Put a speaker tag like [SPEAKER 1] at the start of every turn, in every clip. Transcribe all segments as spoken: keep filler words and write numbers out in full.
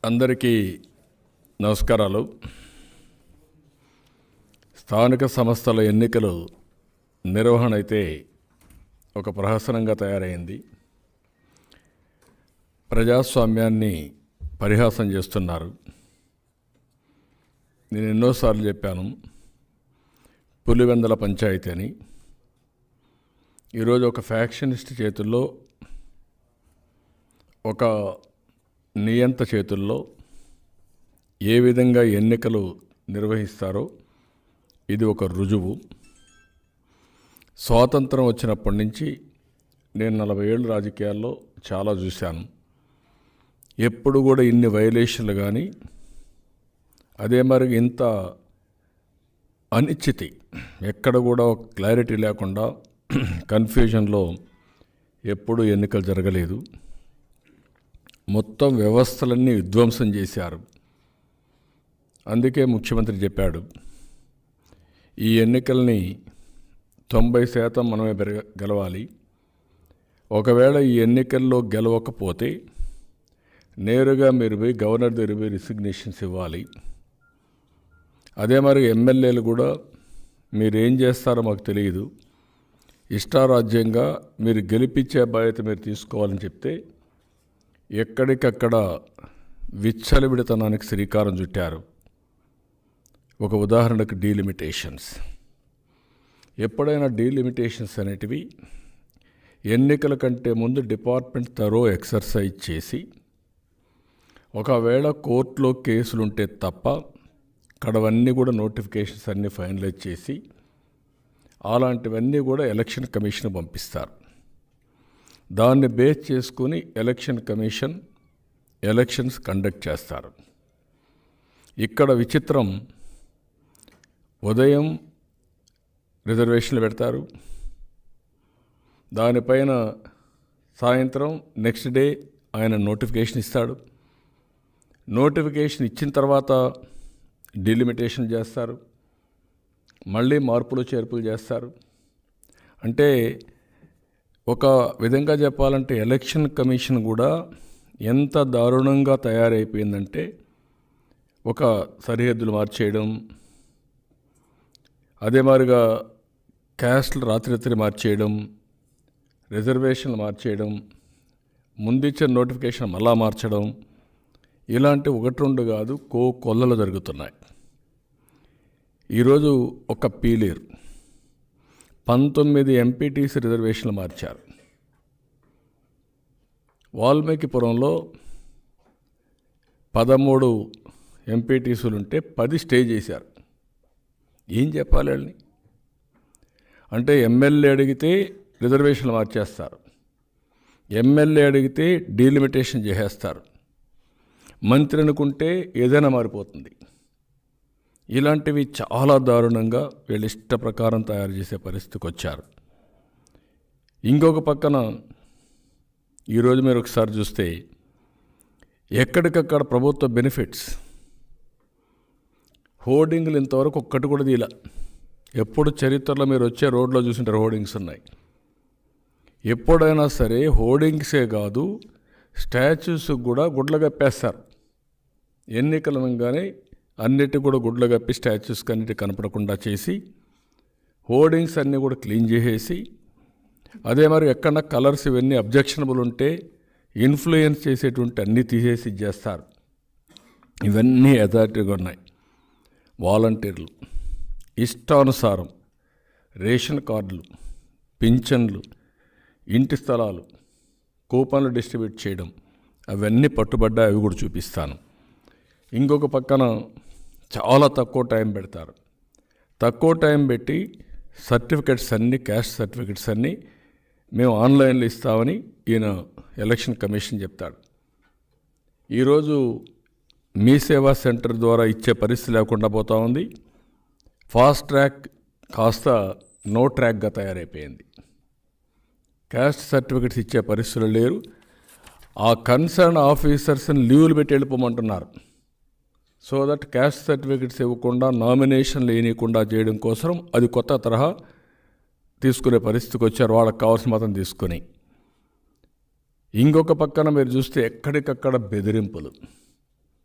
[SPEAKER 1] అందరికీ నమస్కారాలు. స్థానిక సంస్థల ఎన్నికలు నిర్వహణ అయితే ఒక ప్రహసనంగా తయారైంది. ప్రజాస్వామ్యాన్ని పరిహాసం చేస్తున్నారు. నేను ఎన్నోసార్లు చెప్పాను, పులివెందల పంచాయతీ అని. ఈరోజు ఒక ఫ్యాక్షనిస్ట్ చేతుల్లో, ఒక నియంత చేతుల్లో ఏ విధంగా ఎన్నికలు నిర్వహిస్తారో ఇది ఒక రుజువు. స్వాతంత్రం వచ్చినప్పటి నుంచి నేను నలభై ఏళ్ళు రాజకీయాల్లో చాలా చూశాను. ఎప్పుడు కూడా ఇన్ని వైలేషన్లు కానీ, అదే మరి ఇంత అనిశ్చితి, ఎక్కడ కూడా ఒక క్లారిటీ లేకుండా కన్ఫ్యూజన్లో ఎప్పుడు ఎన్నికలు జరగలేదు. మొత్తం వ్యవస్థలన్నీ విధ్వంసం చేశారు. అందుకే ముఖ్యమంత్రి చెప్పాడు, ఈ ఎన్నికల్ని తొంభై శాతం మనమే పెరగ గెలవాలి. ఒకవేళ ఈ ఎన్నికల్లో గెలవకపోతే నేరుగా మీరు పోయి గవర్నర్ దగ్గర పోయి రిసిగ్నేషన్స్ ఇవ్వాలి. అదే మరి ఎమ్మెల్యేలు కూడా మీరేం చేస్తారో మాకు తెలియదు, ఇష్టారాజ్యంగా మీరు గెలిపించే బాధ్యత మీరు తీసుకోవాలని చెప్తే ఎక్కడికక్కడ విచ్చలవిడితనానికి శ్రీకారం చుట్టారు. ఒక ఉదాహరణకు డీలిమిటేషన్స్. ఎప్పుడైనా డీలిమిటేషన్స్ అనేటివి ఎన్నికల కంటే ముందు డిపార్ట్మెంట్ తరో ఎక్సర్సైజ్ చేసి, ఒకవేళ కోర్టులో కేసులుంటే తప్ప కడవన్నీ కూడా నోటిఫికేషన్స్ అన్నీ ఫైనలైజ్ చేసి అలాంటివన్నీ కూడా ఎలక్షన్ కమిషన్ పంపిస్తారు. దాన్ని బేస్ చేసుకుని ఎలక్షన్ కమిషన్ ఎలక్షన్స్ కండక్ట్ చేస్తారు. ఇక్కడ విచిత్రం, ఉదయం రిజర్వేషన్లు పెడతారు, దానిపైన సాయంత్రం నెక్స్ట్ డే ఆయన నోటిఫికేషన్ ఇస్తాడు. నోటిఫికేషన్ ఇచ్చిన తర్వాత డిలిమిటేషన్ చేస్తారు, మళ్ళీ మార్పులు చేర్పులు చేస్తారు. అంటే ఒక విధంగా చెప్పాలంటే ఎలక్షన్ కమిషన్ కూడా ఎంత దారుణంగా తయారైపోయిందంటే, ఒక సరిహద్దులు మార్చేయడం, అదే మాదిరిగా క్యాస్ట్లు రాత్రి రాత్రి మార్చేయడం, రిజర్వేషన్లు మార్చేయడం, ముందిచ్చిన నోటిఫికేషన్ మళ్ళా మార్చడం, ఇలాంటి ఒకటి రెండు కాదు కో కొల్లలు జరుగుతున్నాయి. ఈరోజు ఒక పీలేరు పంతొమ్మిది ఎంపీటీసీ రిజర్వేషన్లు మార్చారు. వాల్మీకిపురంలో పదమూడు ఎంపీటీసీలు ఉంటే పది స్టే చేశారు. ఏం చెప్పాలి వాళ్ళని? అంటే ఎమ్మెల్యే అడిగితే రిజర్వేషన్లు మార్చేస్తారు, ఎమ్మెల్యే అడిగితే డీలిమిటేషన్ చేసేస్తారు, మంత్రి అనుకుంటే ఏదైనా మారిపోతుంది. ఇలాంటివి చాలా దారుణంగా వీళ్ళ ఇష్ట ప్రకారం తయారు చేసే పరిస్థితికి వచ్చారు. ఇంకొక పక్కన ఈరోజు మీరు ఒకసారి చూస్తే ఎక్కడికక్కడ ప్రభుత్వ బెనిఫిట్స్, హోర్డింగ్లు ఇంతవరకు ఒక్కటి కూడా తీలా. ఎప్పుడు చరిత్రలో మీరు వచ్చే రోడ్లో చూసింటారు హోర్డింగ్స్ ఉన్నాయి. ఎప్పుడైనా సరే హోర్డింగ్సే కాదు, స్టాచ్యూస్ కూడా గుడ్ల కప్పేస్తారు. ఎన్నికలు అనగానే అన్నిటి కూడా గుడ్లు కప్పి స్టాచ్యూస్కి అన్నిటి కనపడకుండా చేసి, హోర్డింగ్స్ అన్నీ కూడా క్లీన్ చేసేసి, అదే మరి ఎక్కడ కలర్స్ ఇవన్నీ అబ్జెక్షనబుల్ ఉంటే ఇన్ఫ్లుయెన్స్ చేసేటువంటి అన్నీ తీసేసి చేస్తారు. ఇవన్నీ అథారిటీగా ఉన్నాయి. వాలంటీర్లు ఇష్టానుసారం రేషన్ కార్డులు, పింఛన్లు, ఇంటి స్థలాలు, కూపన్లు డిస్ట్రిబ్యూట్ చేయడం, అవన్నీ పట్టుబడ్డా అవి కూడా చూపిస్తాను. ఇంకొక పక్కన చాలా తక్కువ టైం పెడతారు. తక్కువ టైం పెట్టి సర్టిఫికెట్స్ అన్నీ, క్యాస్ట్ సర్టిఫికెట్స్ అన్నీ మేము ఆన్లైన్లో ఇస్తామని ఈయన ఎలక్షన్ కమిషన్ చెప్తాడు. ఈరోజు మీ సేవా సెంటర్ ద్వారా ఇచ్చే పరిస్థితి లేకుండా పోతూ ఉంది. ఫాస్ట్ ట్రాక్ కాస్త నో ట్రాక్గా తయారైపోయింది. క్యాస్ట్ సర్టిఫికెట్స్ ఇచ్చే పరిస్థితులు లేరు. ఆ కన్సర్న్ ఆఫీసర్స్ని లీవ్లు పెట్టి వెళ్ళిపోమంటున్నారు. సో దట్ క్యాస్ట్ సర్టిఫికెట్స్ ఇవ్వకుండా, నామినేషన్లు వేయకుండా చేయడం కోసం అది కొత్త తరహా తీసుకునే పరిస్థితికి వచ్చారు, వాళ్ళకి కావాల్సిన మాత్రం తీసుకొని. ఇంకొక పక్కన మీరు చూస్తే ఎక్కడికక్కడ బెదిరింపులు.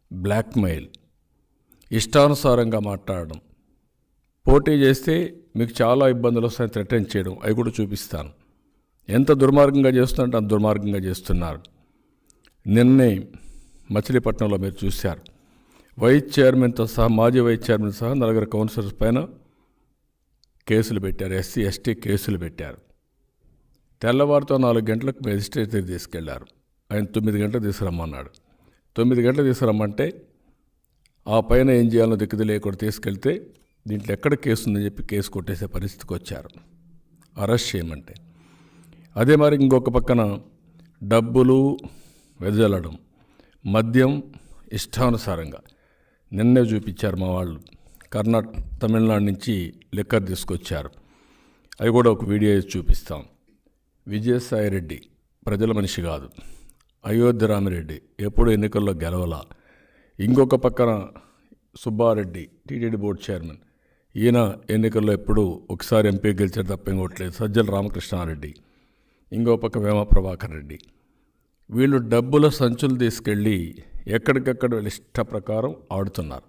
[SPEAKER 1] బ్లాక్మెయిల్, ఇష్టానుసారంగా మాట్లాడడం, పోటీ చేస్తే మీకు చాలా ఇబ్బందులు వస్తాయని థ్రెటన్ చేయడం, అవి కూడా చూపిస్తాను. ఎంత దుర్మార్గంగా చేస్తున్నారంటే అంత దుర్మార్గంగా చేస్తున్నారు. నిన్నే మచిలీపట్నంలో మీరు చూశారు, వైస్ చైర్మన్తో సహా మాజీ వైస్ చైర్మన్ సహా నలుగురు కౌన్సిలర్స్ పైన కేసులు పెట్టారు, ఎస్సీ ఎస్టీ కేసులు పెట్టారు. తెల్లవారితో నాలుగు గంటలకు మెజిస్ట్రేట్ దగ్గర తీసుకెళ్లారు. ఆయన తొమ్మిది గంటలకు తీసుకురమ్మన్నాడు. తొమ్మిది గంటలకు తీసుకురమ్మంటే ఆ పైన ఏం చేయాలో దిక్కుది లేకుండా తీసుకెళ్తే దీంట్లో ఎక్కడ కేసు ఉందని చెప్పి కేసు కొట్టేసే పరిస్థితికి వచ్చారు, అరెస్ట్ చేయమంటే. అదే మరి ఇంకొక పక్కన డబ్బులు వెదజల్లడం, మద్యం ఇష్టానుసారంగా నిన్నే చూపించారు మా వాళ్ళు. కర్ణాటక తమిళనాడు నుంచి లిక్కర్ తీసుకొచ్చారు, అవి కూడా ఒక వీడియో చూపిస్తాం. విజయసాయిరెడ్డి ప్రజల మనిషి కాదు, అయోధ్య రామిరెడ్డి ఎప్పుడు ఎన్నికల్లో గెలవలా. ఇంకొక పక్కన సుబ్బారెడ్డి టీటీడీ బోర్డు చైర్మన్, ఈయన ఎన్నికల్లో ఎప్పుడు ఒకసారి ఎంపీ గెలిచారు తప్ప ఇంకోట్లేదు. సజ్జల రామకృష్ణారెడ్డి, ఇంకో పక్క వేమ ప్రభాకర్ రెడ్డి. వీళ్ళు డబ్బుల సంచులు తీసుకెళ్ళి ఎక్కడికక్కడ వీళ్ళ ఇష్ట ప్రకారం ఆడుతున్నారు.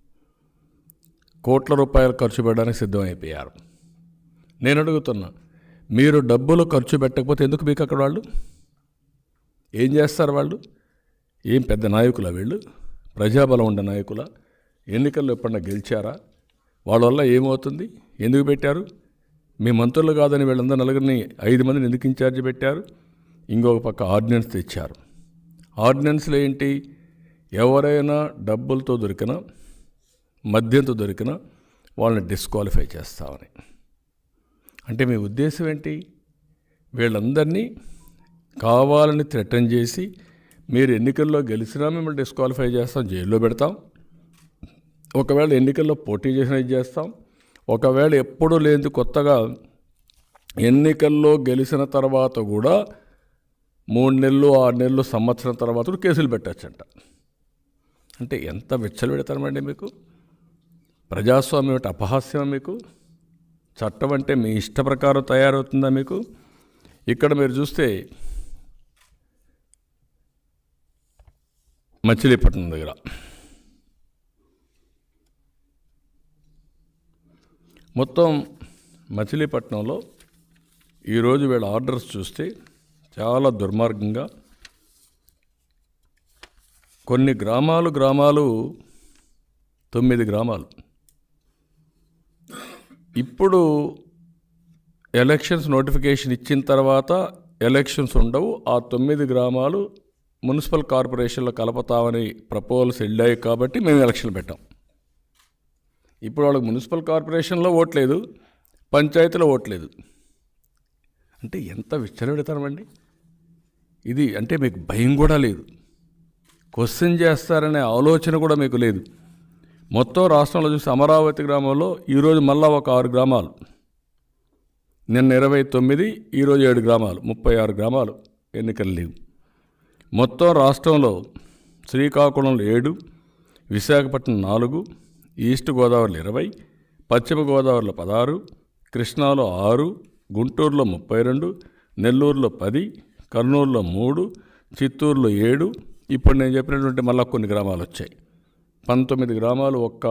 [SPEAKER 1] కోట్ల రూపాయలు ఖర్చు పెట్టడానికి సిద్ధమైపోయారు. నేను అడుగుతున్నా, మీరు డబ్బులు ఖర్చు పెట్టకపోతే ఎందుకు మీకు అక్కడ వాళ్ళు ఏం చేస్తారు? వాళ్ళు ఏం పెద్ద నాయకులా? వీళ్ళు ప్రజాబలం ఉండే నాయకులా? ఎన్నికల్లో ఎప్పుడన్నా గెలిచారా? వాళ్ళ వల్ల ఏమవుతుంది? ఎందుకు పెట్టారు? మీ మంత్రులు కాదని వీళ్ళందరూ నలుగురిని ఐదు మందిని ఎందుకు ఇన్ఛార్జ్ పెట్టారు? ఇంకొక పక్క ఆర్డినెన్స్ తెచ్చారు. ఆర్డినెన్స్లో ఏంటి? ఎవరైనా డబ్బులతో దొరికినా మద్యంతో దొరికినా వాళ్ళని డిస్క్వాలిఫై చేస్తామని. అంటే మీ ఉద్దేశం ఏంటి? వీళ్ళందరినీ కావాలని థ్రెటన్ చేసి మీరు ఎన్నికల్లో గెలిచినా మిమ్మల్ని డిస్క్వాలిఫై చేస్తాం, జైల్లో పెడతాం. ఒకవేళ ఎన్నికల్లో పోటీ చేసిన ఇది చేస్తాం. ఒకవేళ ఎప్పుడూ లేని కొత్తగా ఎన్నికల్లో గెలిచిన తర్వాత కూడా మూడు నెలలు ఆరు నెలలు సంవత్సరం తర్వాత కూడా కేసులు పెట్టచ్చంట. అంటే ఎంత విచ్చలు పెడతామండి మీకు? ప్రజాస్వామ్యం అంటే అపహాస్యం మీకు? చట్టం అంటే మీ ఇష్ట ప్రకారం తయారవుతుందా మీకు? ఇక్కడ మీరు చూస్తే మచిలీపట్నం దగ్గర మొత్తం మచిలీపట్నంలో ఈరోజు వీళ్ళ ఆర్డర్స్ చూస్తే చాలా దుర్మార్గంగా కొన్ని గ్రామాలు గ్రామాలు తొమ్మిది గ్రామాలు ఇప్పుడు ఎలక్షన్స్ నోటిఫికేషన్ ఇచ్చిన తర్వాత ఎలక్షన్స్ ఉండవు. ఆ తొమ్మిది గ్రామాలు మున్సిపల్ కార్పొరేషన్లో కలుపుతామని ప్రపోజల్స్ వెళ్ళాయి కాబట్టి మేము ఎలక్షన్లు పెట్టాం. ఇప్పుడు వాళ్ళకి మున్సిపల్ కార్పొరేషన్లో ఓట్లేదు, పంచాయతీలో ఓట్లేదు. అంటే ఎంత విచ్చలవిడతామండి ఇది? అంటే మీకు భయం కూడా లేదు, క్వశ్చన్ చేస్తారనే ఆలోచన కూడా మీకు లేదు. మొత్తం రాష్ట్రంలో చూసి అమరావతి గ్రామంలో ఈరోజు మళ్ళా ఒక ఆరు గ్రామాలు, నిన్న ఇరవై తొమ్మిది, ఈరోజు ఏడు గ్రామాలు, ముప్పై ఆరు గ్రామాలు ఎన్నికలు లేవు. మొత్తం రాష్ట్రంలో శ్రీకాకుళంలో ఏడు, విశాఖపట్నం నాలుగు, ఈస్ట్ గోదావరిలో ఇరవై, పశ్చిమ గోదావరిలో పదహారు, కృష్ణాలో ఆరు, గుంటూరులో ముప్పై రెండు, నెల్లూరులో పది, కర్నూలులో మూడు, చిత్తూరులో ఏడు, ఇప్పుడు నేను చెప్పినటువంటి మళ్ళా కొన్ని గ్రామాలు వచ్చాయి. పంతొమ్మిది గ్రామాలు ఒక్క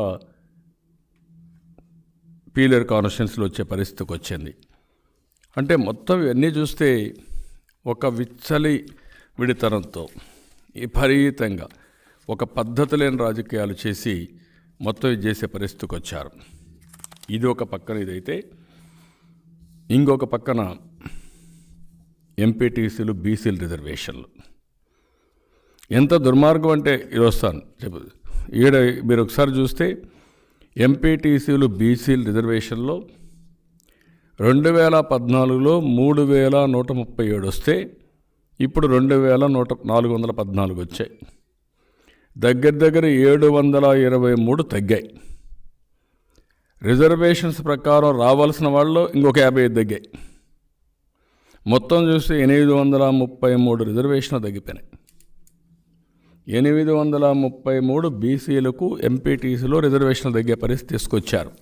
[SPEAKER 1] పీలేరు కాన్స్టిట్యున్సీలో వచ్చే పరిస్థితికి వచ్చింది. అంటే మొత్తం ఇవన్నీ చూస్తే ఒక విచ్చలి విడితనంతో విపరీతంగా ఒక పద్ధతి లేని రాజకీయాలు చేసి మొత్తం ఇది చేసే పరిస్థితికి వచ్చారు. ఇది ఒక పక్కన ఇదైతే, ఇంకొక పక్కన ఎంపీటీసీలు బీసీలు రిజర్వేషన్లు ఎంత దుర్మార్గం అంటే ఇది వస్తాను చెప్పు. ఈడ మీరు ఒకసారి చూస్తే ఎంపీటీసీలు బీసీలు రిజర్వేషన్లో రెండు వేల పద్నాలుగులో మూడు వేల నూట ముప్పై ఏడు వస్తే ఇప్పుడు రెండు వేల నూట నాలుగు వందల పద్నాలుగు వచ్చాయి. దగ్గర దగ్గర ఏడు వందల ఇరవై మూడు తగ్గాయి. రిజర్వేషన్స్ ప్రకారం రావాల్సిన వాళ్ళు ఇంకొక యాభై ఐదు తగ్గాయి. మొత్తం చూస్తే ఎనిమిది వందల ముప్పై మూడు రిజర్వేషన్లు తగ్గిపోయినాయి. ఎనిమిది వందల ముప్పై మూడు బీసీలకు ఎంపీటీసీలో రిజర్వేషన్లు తగ్గే పరిస్థితి తీసుకొచ్చారు.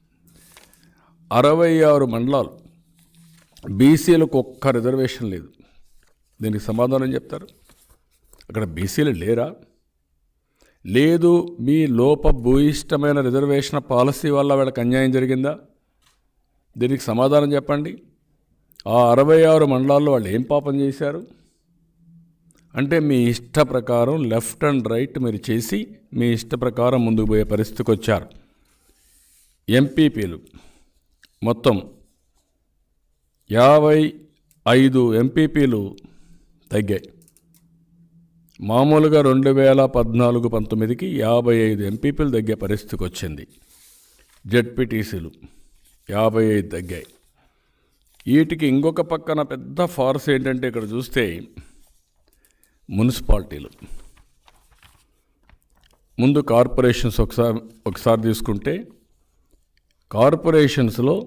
[SPEAKER 1] అరవై ఆరు మండలాలు బీసీలకు ఒక్క రిజర్వేషన్ లేదు. దీనికి సమాధానం చెప్తారు? అక్కడ బీసీలు లేరా? లేదు మీ లోపభూయిష్టమైన రిజర్వేషన్ పాలసీ వల్ల వాళ్ళకి అన్యాయం జరిగిందా? దీనికి సమాధానం చెప్పండి. ఆ అరవై ఆరు మండలాల్లో వాళ్ళు ఏం పాపం చేశారు? అంటే మీ ఇష్ట ప్రకారం లెఫ్ట్ అండ్ రైట్ మీరు చేసి మీ ఇష్ట ప్రకారం ముందుకు పోయే పరిస్థితికి వచ్చారు. ఎంపీపీలు మొత్తం యాభై ఐదు ఎంపీపీలు తగ్గాయి. మామూలుగా రెండు వేల పద్నాలుగు పంతొమ్మిదికి యాభై ఐదు ఎంపీపీలు తగ్గే పరిస్థితికి వచ్చింది. జెడ్పీటీసీలు యాభై ఐదు తగ్గాయి. వీటికి ఇంకొక పక్కన పెద్ద ఫార్స్ ఏంటంటే ఇక్కడ చూస్తే మున్సిపాలిటీలు, ముందు కార్పొరేషన్స్ ఒకసారి ఒకసారి తీసుకుంటే కార్పొరేషన్స్లో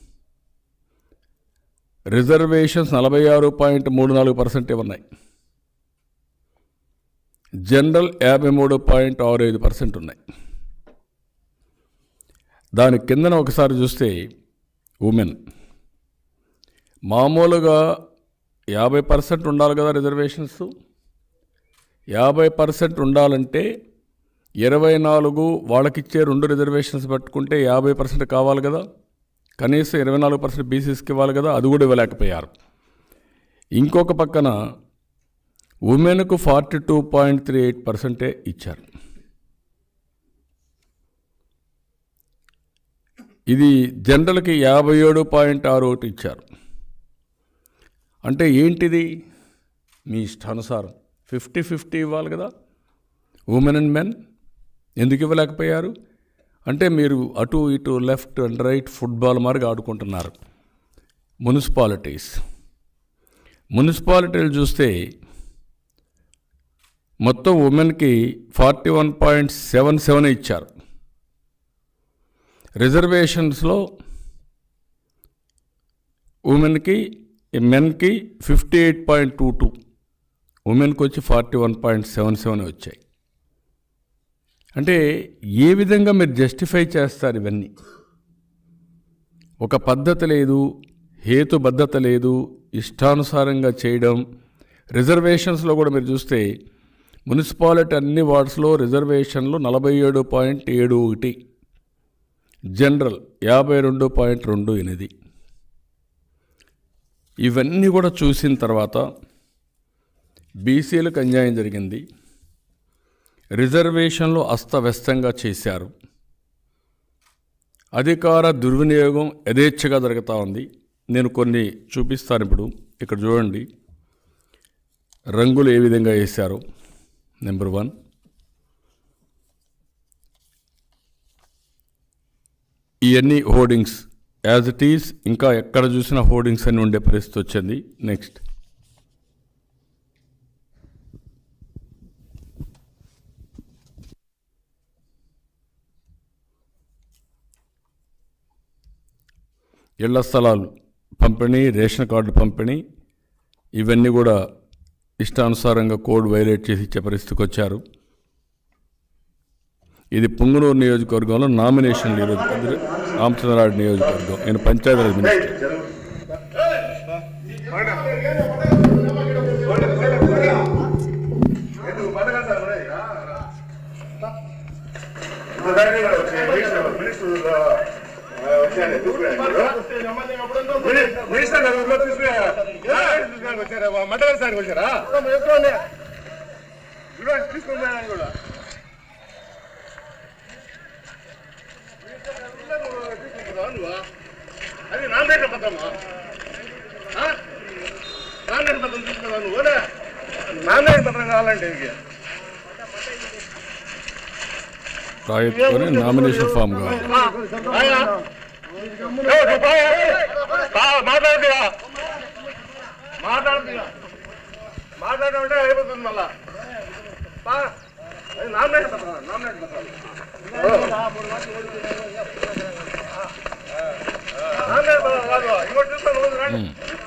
[SPEAKER 1] రిజర్వేషన్స్ నలభై ఆరు పాయింట్ మూడు నాలుగు పర్సెంట్ ఉన్నాయి. జనరల్ యాభై మూడు పాయింట్ ఆరు ఐదు పర్సెంట్ ఉన్నాయి. దాని కిందన ఒకసారి చూస్తే ఉమెన్ మామూలుగా యాభై పర్సెంట్ ఉండాలి కదా రిజర్వేషన్స్. యాభై పర్సెంట్ ఉండాలంటే ఇరవై నాలుగు వాళ్ళకిచ్చే రెండు రిజర్వేషన్స్ పెట్టుకుంటే యాభై పర్సెంట్ కావాలి కదా, కనీసం ఇరవై నాలుగు పర్సెంట్ బీసీస్కి ఇవ్వాలి కదా, అది కూడా ఇవ్వలేకపోయారు. ఇంకొక పక్కన ఉమెన్కు forty two point three eight పర్సెంటే ఇచ్చారు. ఇది జనరల్కి యాభై ఏడు పాయింట్ ఆరు ఒకటి ఇచ్చారు. అంటే ఏంటిది? మీ ఇష్టానుసారం ఫిఫ్టీ ఫిఫ్టీ ఇవ్వాలి కదా ఉమెన్ అండ్ మెన్, ఎందుకు ఇవ్వలేకపోయారు? అంటే మీరు అటు ఇటు లెఫ్ట్ అండ్ రైట్ ఫుట్బాల్ మార్గా ఆడుకుంటున్నారు. మున్సిపాలిటీస్ మున్సిపాలిటీలు చూస్తే మొత్తం ఉమెన్కి forty one point seven seven ఇచ్చారు. రిజర్వేషన్స్లో ఉమెన్కి మెన్కి fifty eight point two two, ఉమెన్కి వచ్చి forty one point seven seven వచ్చాయి. అంటే ఏ విధంగా మీరు జస్టిఫై చేస్తారు ఇవన్నీ? ఒక పద్ధతి లేదు, హేతుబద్ధత లేదు, ఇష్టానుసారంగా చేయడం. రిజర్వేషన్స్లో కూడా మీరు చూస్తే మున్సిపాలిటీ అన్ని వార్డ్స్లో రిజర్వేషన్లు నలభై ఏడు పాయింట్ ఏడు ఒకటి, జనరల్ యాభై రెండు పాయింట్ రెండు ఎనిమిది. ఇవన్నీ కూడా చూసిన తర్వాత బీసీలకు అన్యాయం జరిగింది, రిజర్వేషన్లు అస్తవ్యస్తంగా చేశారు, అధికార దుర్వినియోగం యథేచ్ఛగా జరుగుతూ ఉంది. నేను కొన్ని చూపిస్తాను. ఇప్పుడు ఇక్కడ చూడండి రంగులు ఏ విధంగా వేశారు. నెంబర్ వన్, ఇవన్నీ హోర్డింగ్స్ యాజ్ ఇట్ ఈజ్, ఇంకా ఎక్కడ చూసినా హోర్డింగ్స్ అని ఉండే పరిస్థితి వచ్చింది. నెక్స్ట్ ఇళ్ల స్థలాలు పంపిణీ, రేషన్ కార్డు పంపిణీ, ఇవన్నీ కూడా ఇష్టానుసారంగా కోడ్ వైలేట్ చేసి ఇచ్చే పరిస్థితికి వచ్చారు. ఇది పుంగనూరు నియోజకవర్గంలో నామినేషన్ ఈరోజు రామచంద్రారెడ్డి నియోజకవర్గం. నేను పంచాయతీరాజ్ మినిస్టర్.
[SPEAKER 2] మండలం సార్ వచ్చారా తీసుకున్నాను కూడా అది నామినేషన్ పత్రమా? నామినేషన్ పత్రం తీసుకున్నా నువ్వు? నామినేషన్ పత్రం కావాలంటే
[SPEAKER 1] రాయత్తుకొని నామినేషన్ ఫామ్ కావాలి.
[SPEAKER 2] మాట్లాడుతుగా మాట్లాడుతుగా మాట్లాడమంటే అయిపోతుంది మళ్ళా. అది నామినేషన్ పత్రం, నామినేషన్ పత్రం ఇంకోటి చూస్తాను రోజు రండి.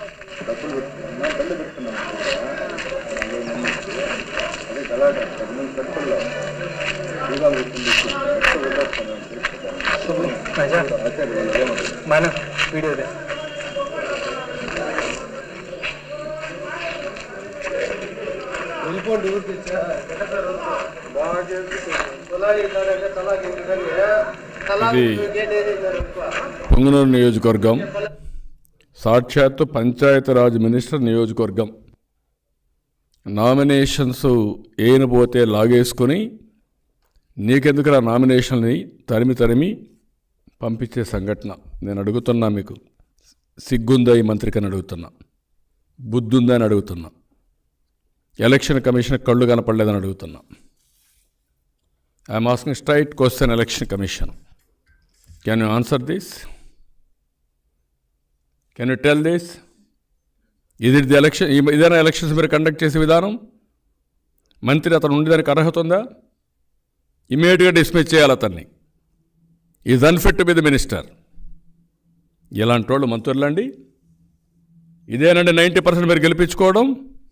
[SPEAKER 3] మన వీడియో వెళ్ళిపోండి ఊరికి
[SPEAKER 1] పొంగనూరు నియోజకవర్గం సాక్షాత్తు పంచాయతీరాజ్ మినిస్టర్ నియోజకవర్గం. నామినేషన్స్ ఏనపోతే లాగేసుకొని నీకెందుకురా నామినేషన్ని తరిమి తరిమి పంపించే సంఘటన. నేను అడుగుతున్నా, మీకు సిగ్గుందా ఈ మంత్రికని అడుగుతున్నా, బుద్ధుందా అని అడుగుతున్నా, ఎలక్షన్ కమిషన్ కళ్ళు కనపడలేదని అడుగుతున్నా. I'm asking straight question, election commission, can you answer this? Can you tell this? ఇది ది ఎలక్షన్, ఇదేనా ఎలక్షన్స్ మీరు కండక్ట్ చేసే విధానం? మంత్రి అతను ఉండేదానికి అర్హత ఉందా? ఇమీడియట్గా డిస్మిస్ చేయాలి అతన్ని. Is unfit to be the minister. ఇలాంటి వాళ్ళు మంత్రులండి. ఇదేనండి నైంటీ పర్సెంట్ మీరు గెలిపించుకోవడం?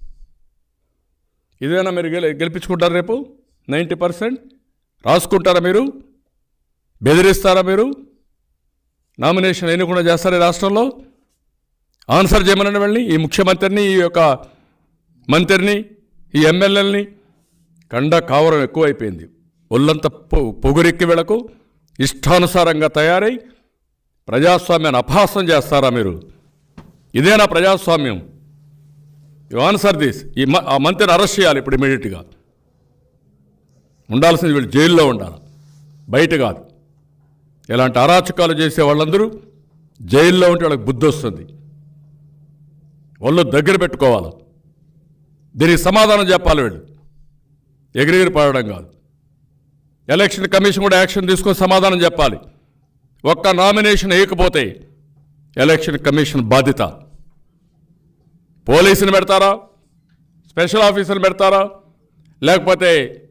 [SPEAKER 1] ఇదేనా మీరు గెలి గెలిపించుకుంటారా రేపు? నైంటీ పర్సెంట్ రాసుకుంటారా మీరు? బెదిరిస్తారా మీరు? నామినేషన్ ఎన్నికుండా చేస్తారా ఈ రాష్ట్రంలో? ఆన్సర్ చేయమనండి వెళ్ళి ఈ ముఖ్యమంత్రిని, ఈ యొక్క మంత్రిని, ఈ ఎమ్మెల్యేలని. కండ కావరం ఎక్కువైపోయింది. ఒళ్ళంతా పొ పొగురెక్కి వీళ్ళకు ఇష్టానుసారంగా తయారై ప్రజాస్వామ్యాన్ని అపహాస్యం చేస్తారా మీరు? ఇదేనా ప్రజాస్వామ్యం? You answer this. ఈ ఆ మంత్రిని అరెస్ట్ చేయాలి ఇప్పుడు ఇమీడియట్గా. ఉండాల్సింది వీళ్ళు జైల్లో ఉండాలి, బయట కాదు. ఇలాంటి అరాచకాలు చేసే వాళ్ళందరూ జైల్లో ఉంటే వాళ్ళకి బుద్ధి వస్తుంది. వాళ్ళు దగ్గర పెట్టుకోవాలి. దీనికి సమాధానం చెప్పాలి వీళ్ళు, ఎగిరిగిరి పడడం కాదు. ఎలక్షన్ కమిషన్ కూడా యాక్షన్ తీసుకొని సమాధానం చెప్పాలి. ఒక్క నామినేషన్ వేయకపోతే ఎలక్షన్ కమిషన్ బాధ్యత. పోలీసుని పెడతారా, స్పెషల్ ఆఫీసర్ని పెడతారా, లేకపోతే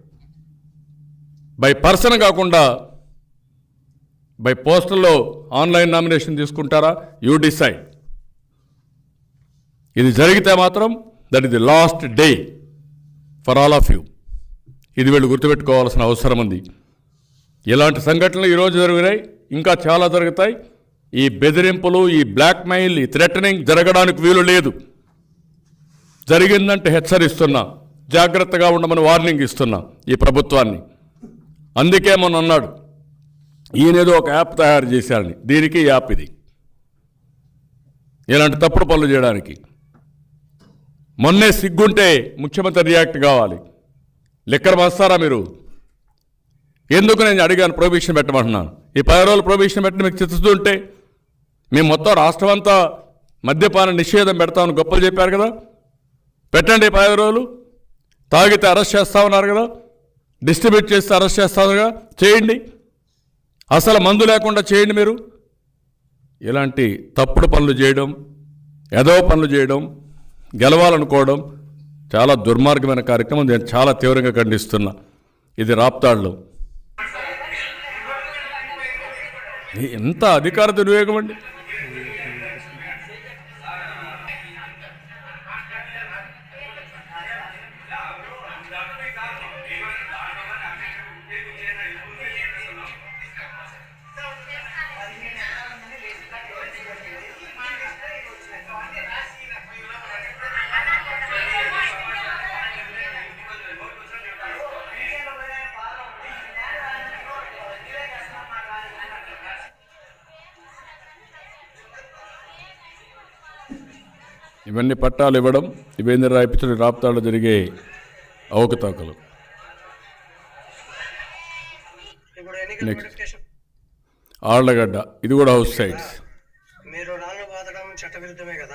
[SPEAKER 1] బై పర్సన్ కాకుండా బై పోస్టల్లో ఆన్లైన్ నామినేషన్ తీసుకుంటారా? You decide. ఇది జరిగితే మాత్రం that is the last day for all of you. ఇది వీళ్ళు గుర్తుపెట్టుకోవాల్సిన అవసరం ఉంది. ఇలాంటి సంఘటనలు ఈరోజు జరిగినాయి, ఇంకా చాలా జరుగుతాయి. ఈ బెదిరింపులు, ఈ బ్లాక్మెయిల్, ఈ థ్రెటనింగ్ జరగడానికి వీలు లేదు. జరిగిందంటే హెచ్చరిస్తున్నా, జాగ్రత్తగా ఉండమని వార్నింగ్ ఇస్తున్నా ఈ ప్రభుత్వాన్ని. అందుకే మొన్న అన్నాడు ఈయనేదో ఒక యాప్ తయారు చేశారని. దీనికి యాప్ ఇది, ఇలాంటి తప్పుడు పనులు చేయడానికి. మొన్నే సిగ్గుంటే ముఖ్యమంత్రి రియాక్ట్ కావాలి. లెక్కర వస్తారా మీరు? ఎందుకు నేను అడిగాను ప్రొహిబిషన్ పెట్టమంటున్నాను. ఈ పది రోజులు ప్రొహిబిషన్ పెట్టి మీకు చిత్తుతుంటే మేము మొత్తం రాష్ట్రం అంతా మద్యపాన నిషేధం పెడతామని గొప్పలు చెప్పారు కదా. పెట్టండి పది రోజులు. తాగితే అరెస్ట్ చేస్తా ఉన్నారు కదా, డిస్ట్రిబ్యూట్ చేస్తే అరెస్ట్ చేస్తారుగా, చేయండి. అసలు మందు లేకుండా చేయండి మీరు. ఇలాంటి తప్పుడు పనులు చేయడం, ఎదవ పనులు చేయడం, గెలవాలనుకోవడం చాలా దుర్మార్గమైన కార్యక్రమం. నేను చాలా తీవ్రంగా ఖండిస్తున్నా. ఇది రాప్తాడులో ఎంత అధికార దుర్వినియోగం అండి. ఇవన్నీ పట్టాలు ఇవ్వడం, ఇవేంద్ర రాయిపించడం రాప్తాడులో జరిగే అవకతవకలు. నెక్స్ట్ ఆళ్లగడ్డ, ఇది కూడా హౌస్ సైడ్స్.
[SPEAKER 3] మీరు రాళ్ళు బాదడం చట్టవిరుద్ధమే కదా.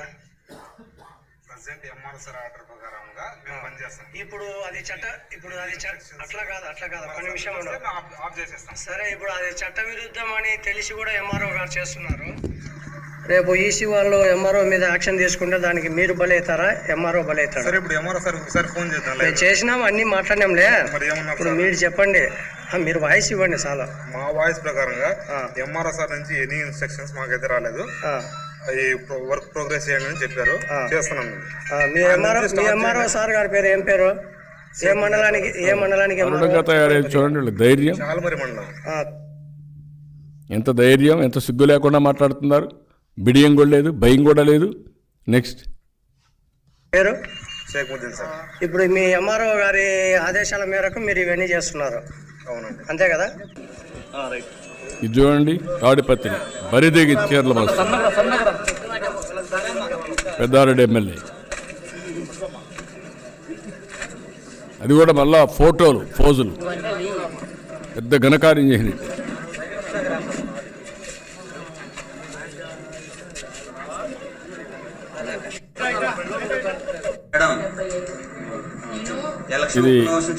[SPEAKER 3] ఇప్పుడు అది చట్ట ఇప్పుడు అది అట్లా కాదు అట్లా కాదు ఒక నిమిషం సరే. ఇప్పుడు అది చట్ట విరుద్ధం అని తెలిసి కూడా ఎంఆర్ఓ గారు చేస్తున్నారు. రేపు ఈసీ వాళ్ళు ఎంఆర్ఓ మీద యాక్షన్ తీసుకుంటే దానికి మీరు బలవుతారా, ఎంఆర్ఓ బలవుతారా?
[SPEAKER 2] సరే ఇప్పుడు ఎంఆర్ఓ సార్ ఒకసారి ఫోన్ చేద్దాం.
[SPEAKER 3] మేము చేసినాం, అన్ని మాట్లాడినాంలే. ఇప్పుడు మీరు చెప్పండి, మీరు వాయిస్ ఇవ్వండి చాలా.
[SPEAKER 2] మా వాయిస్ ప్రకారంగా ఎంఆర్ఓ సార్ నుంచి ఎనీ ఇన్స్ట్రక్షన్స్ మాకైతే రాలేదు. ఈ వర్క్ ప్రోగ్రెస్ చేయండి అని చెప్పారు, చేస్తున్నాం.
[SPEAKER 3] మీ ఎంఆర్ఓ మీ ఎంఆర్ఓ సార్ గారి పేరు ఏం పేరు? ఏ మండలానికి ఏ మండలానికి
[SPEAKER 1] చూడండి ధైర్యం,
[SPEAKER 2] చాలమరి మండలం.
[SPEAKER 1] ఎంత ధైర్యం, ఎంత సిగ్గు లేకుండా మాట్లాడుతున్నారు. బిడియం కూడా లేదు, భయం కూడా లేదు. నెక్స్ట్
[SPEAKER 3] పేరు
[SPEAKER 2] షేక్ ముద్దీన్ సార్.
[SPEAKER 3] ఇప్పుడు మీ ఎంఆర్ఓ గారి ఆదేశాల మేరకు మీరు ఇవన్నీ చేస్తున్నారు?
[SPEAKER 2] అవునండి.
[SPEAKER 3] అంతే కదా?
[SPEAKER 1] ఇది చూడండి, తాడిపత్రి బరిదేగి చీరల బస్ పెద్దారెడ్డి ఎమ్మెల్యే, అది కూడా మళ్ళా ఫోటోలు ఫోజులు పెద్ద ఘనకార్యం చేసినట్టు. ఇది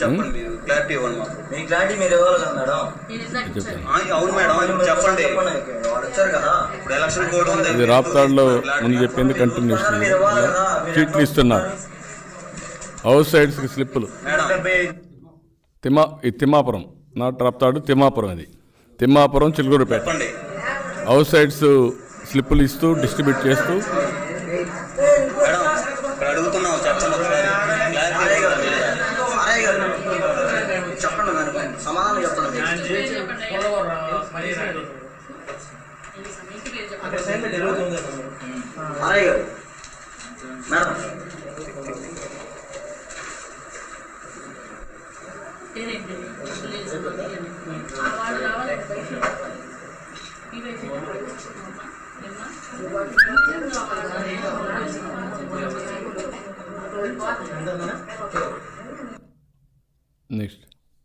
[SPEAKER 1] ఇది రాప్తాడులో ముందు చెప్పింది కంటిన్యూషన్. చీట్లు ఇస్తున్నారు హౌస్ సైడ్స్కి స్లిప్పులు. తిమ్మా ఇది తిమ్మాపురం, నాట్ రాప్తాడు, తిమ్మాపురం. ఇది తిమ్మాపురం చిలుకూరుపేట. హౌస్ సైడ్స్ స్లిప్పులు ఇస్తూ డిస్ట్రిబ్యూట్ చేస్తూ నెక్స్ట్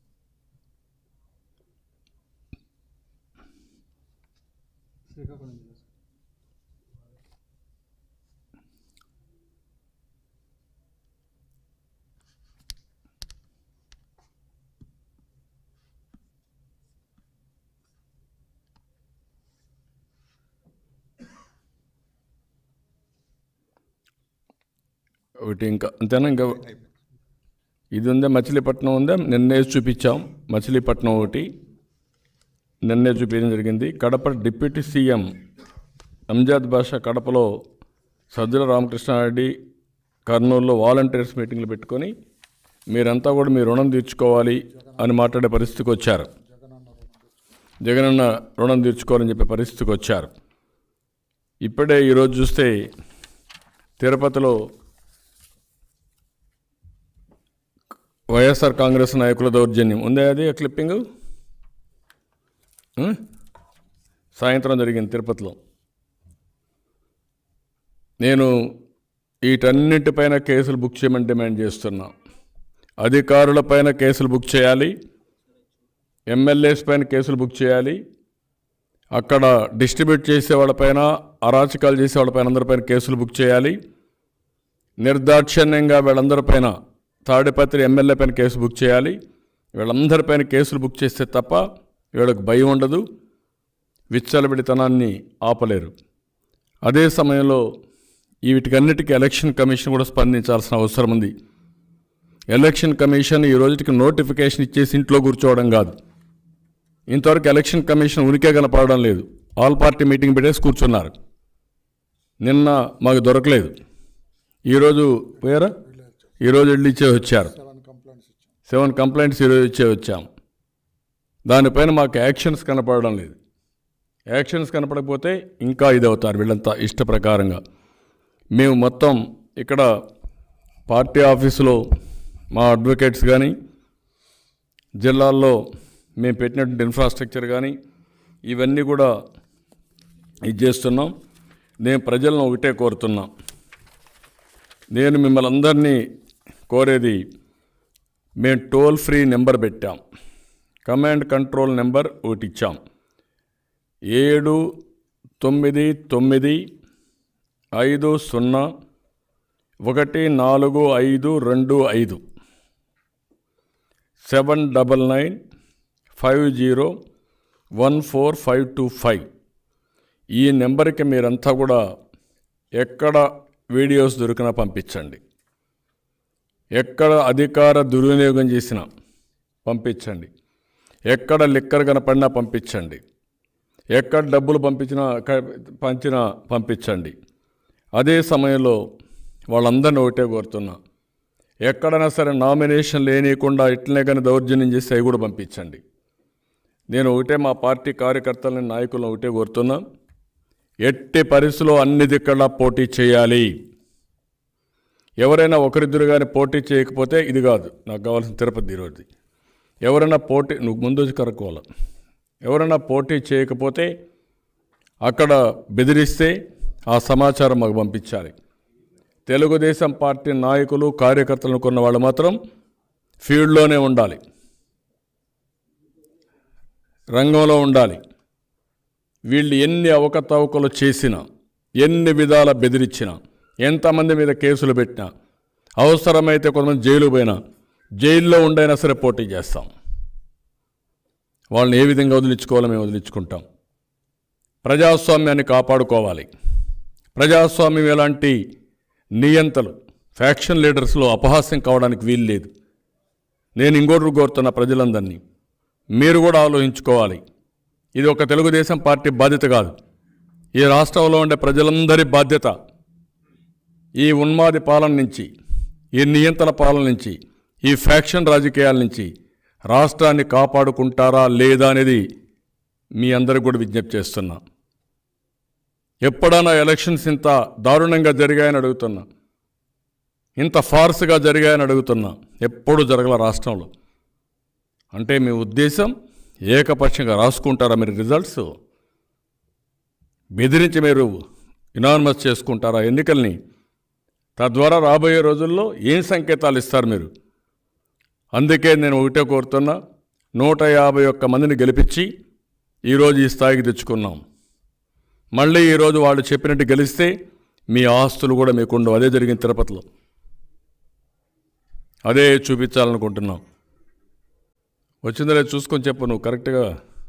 [SPEAKER 1] ఒకటి ఇంకా అంతేనా? ఇంకా ఇది ఉందా, మచిలీపట్నం ఉందా, నిన్నే చూపించాం. మచిలీపట్నం ఒకటి నిన్నే చూపించడం జరిగింది. కడప డిప్యూటీ సీఎం అంజాద్ బాషా కడపలో సజ్జల రామకృష్ణారెడ్డి కర్నూలులో వాలంటీర్స్ మీటింగ్లు పెట్టుకొని మీరంతా కూడా మీ రుణం తీర్చుకోవాలి అని మాట్లాడే పరిస్థితికి వచ్చారు. జగనన్న రుణం తీర్చుకోవాలని చెప్పే పరిస్థితికి వచ్చారు. ఇప్పుడే ఈరోజు చూస్తే తిరుపతిలో వైఎస్ఆర్ కాంగ్రెస్ నాయకుల దౌర్జన్యం ఉందే, అది క్లిప్పింగ్ సాయంత్రం జరిగింది తిరుపతిలో. నేను వీటన్నిటిపైన కేసులు బుక్ చేయమని డిమాండ్ చేస్తున్నా. అధికారులపైన కేసులు బుక్ చేయాలి, ఎమ్మెల్యేస్ పైన కేసులు బుక్ చేయాలి, అక్కడ డిస్ట్రిబ్యూట్ చేసే వాళ్ళపైన, అరాచకాలు చేసే వాళ్ళపైన అందరిపైన కేసులు బుక్ చేయాలి. నిర్దాక్షిణ్యంగా వీళ్ళందరిపైన, తాడిపత్రి ఎమ్మెల్యే పైన కేసు బుక్ చేయాలి. వీళ్ళందరిపైన కేసులు బుక్ చేస్తే తప్ప వీళ్ళకి భయం ఉండదు, విచ్చలబిడితనాన్ని ఆపలేరు. అదే సమయంలో వీటికన్నిటికీ ఎలక్షన్ కమిషన్ కూడా స్పందించాల్సిన అవసరం ఉంది. ఎలక్షన్ కమిషన్ ఈ రోజుకి నోటిఫికేషన్ ఇచ్చేసి ఇంట్లో కూర్చోవడం కాదు. ఇంతవరకు ఎలక్షన్ కమిషన్ ఉనికే కనపడడం లేదు. ఆల్ పార్టీ మీటింగ్ పెట్టేసి కూర్చున్నారు. నిన్న మాకు దొరకలేదు, ఈరోజు పోయారా, ఈరోజు వెళ్ళి ఇచ్చే వచ్చారు. సెవెన్ కంప్లైంట్స్ ఈరోజు ఇచ్చే వచ్చాం. దానిపైన మాకు యాక్షన్స్ కనపడడం లేదు. యాక్షన్స్ కనపడకపోతే ఇంకా ఇది అవుతారు వీళ్ళంతా ఇష్ట ప్రకారంగా. మేము మొత్తం ఇక్కడ పార్టీ ఆఫీసులో మా అడ్వకేట్స్ కానీ, జిల్లాల్లో మేము పెట్టినటువంటి ఇన్ఫ్రాస్ట్రక్చర్ కానీ ఇవన్నీ కూడా ఇది చేస్తున్నాం. నేను ప్రజలను ఒకటే కోరుతున్నా, నేను మిమ్మల్ని అందరినీ కోరేది, మేము టోల్ ఫ్రీ నెంబర్ పెట్టాం, కమాండ్ కంట్రోల్ నెంబర్ ఒకటి ఇచ్చాం. ఏడు తొమ్మిది తొమ్మిది ఐదు సున్నా ఒకటి నాలుగు ఐదు రెండు ఐదు seven double nine five zero one four five two five. ఈ నెంబర్కి మీరంతా కూడా ఎక్కడ వీడియోస్ దొరికినా పంపించండి, ఎక్కడ అధికార దుర్వినియోగం చేసినా పంపించండి, ఎక్కడ లిక్కర్ కనపడినా పంపించండి, ఎక్కడ డబ్బులు పంపించినా పంచినా పంపించండి. అదే సమయంలో వాళ్ళందరినీ ఒకటే కోరుతున్నా, ఎక్కడైనా సరే నామినేషన్ లేనియకుండా ఇట్లనే కానీ దౌర్జన్యం చేసి అవి కూడా పంపించండి. నేను ఒకటే మా పార్టీ కార్యకర్తలని, నాయకులను ఒకటే కోరుతున్నా, ఎట్టి పరిస్థితుల్లో అన్ని దిక్కలా పోటీ చేయాలి. ఎవరైనా ఒకరిద్దరు కానీ పోటీ చేయకపోతే ఇది కాదు నాకు కావాల్సిన తిరుపతి ఈరోజు. ఎవరైనా పోటీ నువ్వు ముందు వచ్చి కనుక్కోవాలి. ఎవరైనా పోటీ చేయకపోతే అక్కడ బెదిరిస్తే ఆ సమాచారం మాకు పంపించాలి. తెలుగుదేశం పార్టీ నాయకులు కార్యకర్తలను కొన్న వాళ్ళు మాత్రం ఫీల్డ్లోనే ఉండాలి, రంగంలో ఉండాలి. వీళ్ళు ఎన్ని అవకతవకలు చేసినా, ఎన్ని విధాల బెదిరించినా, ఎంతమంది మీద కేసులు పెట్టినా, అవసరమైతే కొంతమంది జైలు పోయినా, జైల్లో ఉండైనా సరే పోటీ చేస్తాం. వాళ్ళని ఏ విధంగా వదిలించుకోవాలో మేము వదిలించుకుంటాం. ప్రజాస్వామ్యాన్ని కాపాడుకోవాలి. ప్రజాస్వామ్యం ఎలాంటి నియంతలు ఫ్యాక్షన్ లీడర్స్లో అపహాస్యం కావడానికి వీలు లేదు. నేను ఇంకోటి కోరుతున్న ప్రజలందరినీ మీరు కూడా ఆలోచించుకోవాలి. ఇది ఒక తెలుగుదేశం పార్టీ బాధ్యత కాదు, ఈ రాష్ట్రంలో ఉండే ప్రజలందరి బాధ్యత. ఈ ఉన్మాది పాలన నుంచి, ఈ నియంత్రణ పాలన నుంచి, ఈ ఫ్యాక్షన్ రాజకీయాల నుంచి రాష్ట్రాన్ని కాపాడుకుంటారా లేదా అనేది మీ అందరికి కూడా విజ్ఞప్తి చేస్తున్నా. ఎప్పుడైనా ఎలక్షన్స్ ఇంత దారుణంగా జరిగాయని అడుగుతున్నా, ఇంత ఫార్స్గా జరిగాయని అడుగుతున్నా. ఎప్పుడూ జరగల రాష్ట్రంలో. అంటే మీ ఉద్దేశం ఏకపక్షంగా రాసుకుంటారా మీరు రిజల్ట్స్? బెదిరించి మీరు ఇనానమస్ చేసుకుంటారా ఎన్నికల్ని? తద్వారా రాబోయే రోజుల్లో ఏం సంకేతాలు ఇస్తారు మీరు? అందుకే నేను ఒకటే కోరుతున్నా, నూట యాభై ఒక్క మందిని గెలిపించి ఈరోజు ఈ స్థాయికి తెచ్చుకున్నాం. మళ్ళీ ఈరోజు వాళ్ళు చెప్పినట్టు గెలిస్తే మీ ఆస్తులు కూడా మీకుండవు. అదే జరిగింది తిరుపతిలో, అదే చూపించాలనుకుంటున్నాం. వచ్చిందో లేదు చూసుకొని చెప్పు నువ్వు కరెక్ట్గా.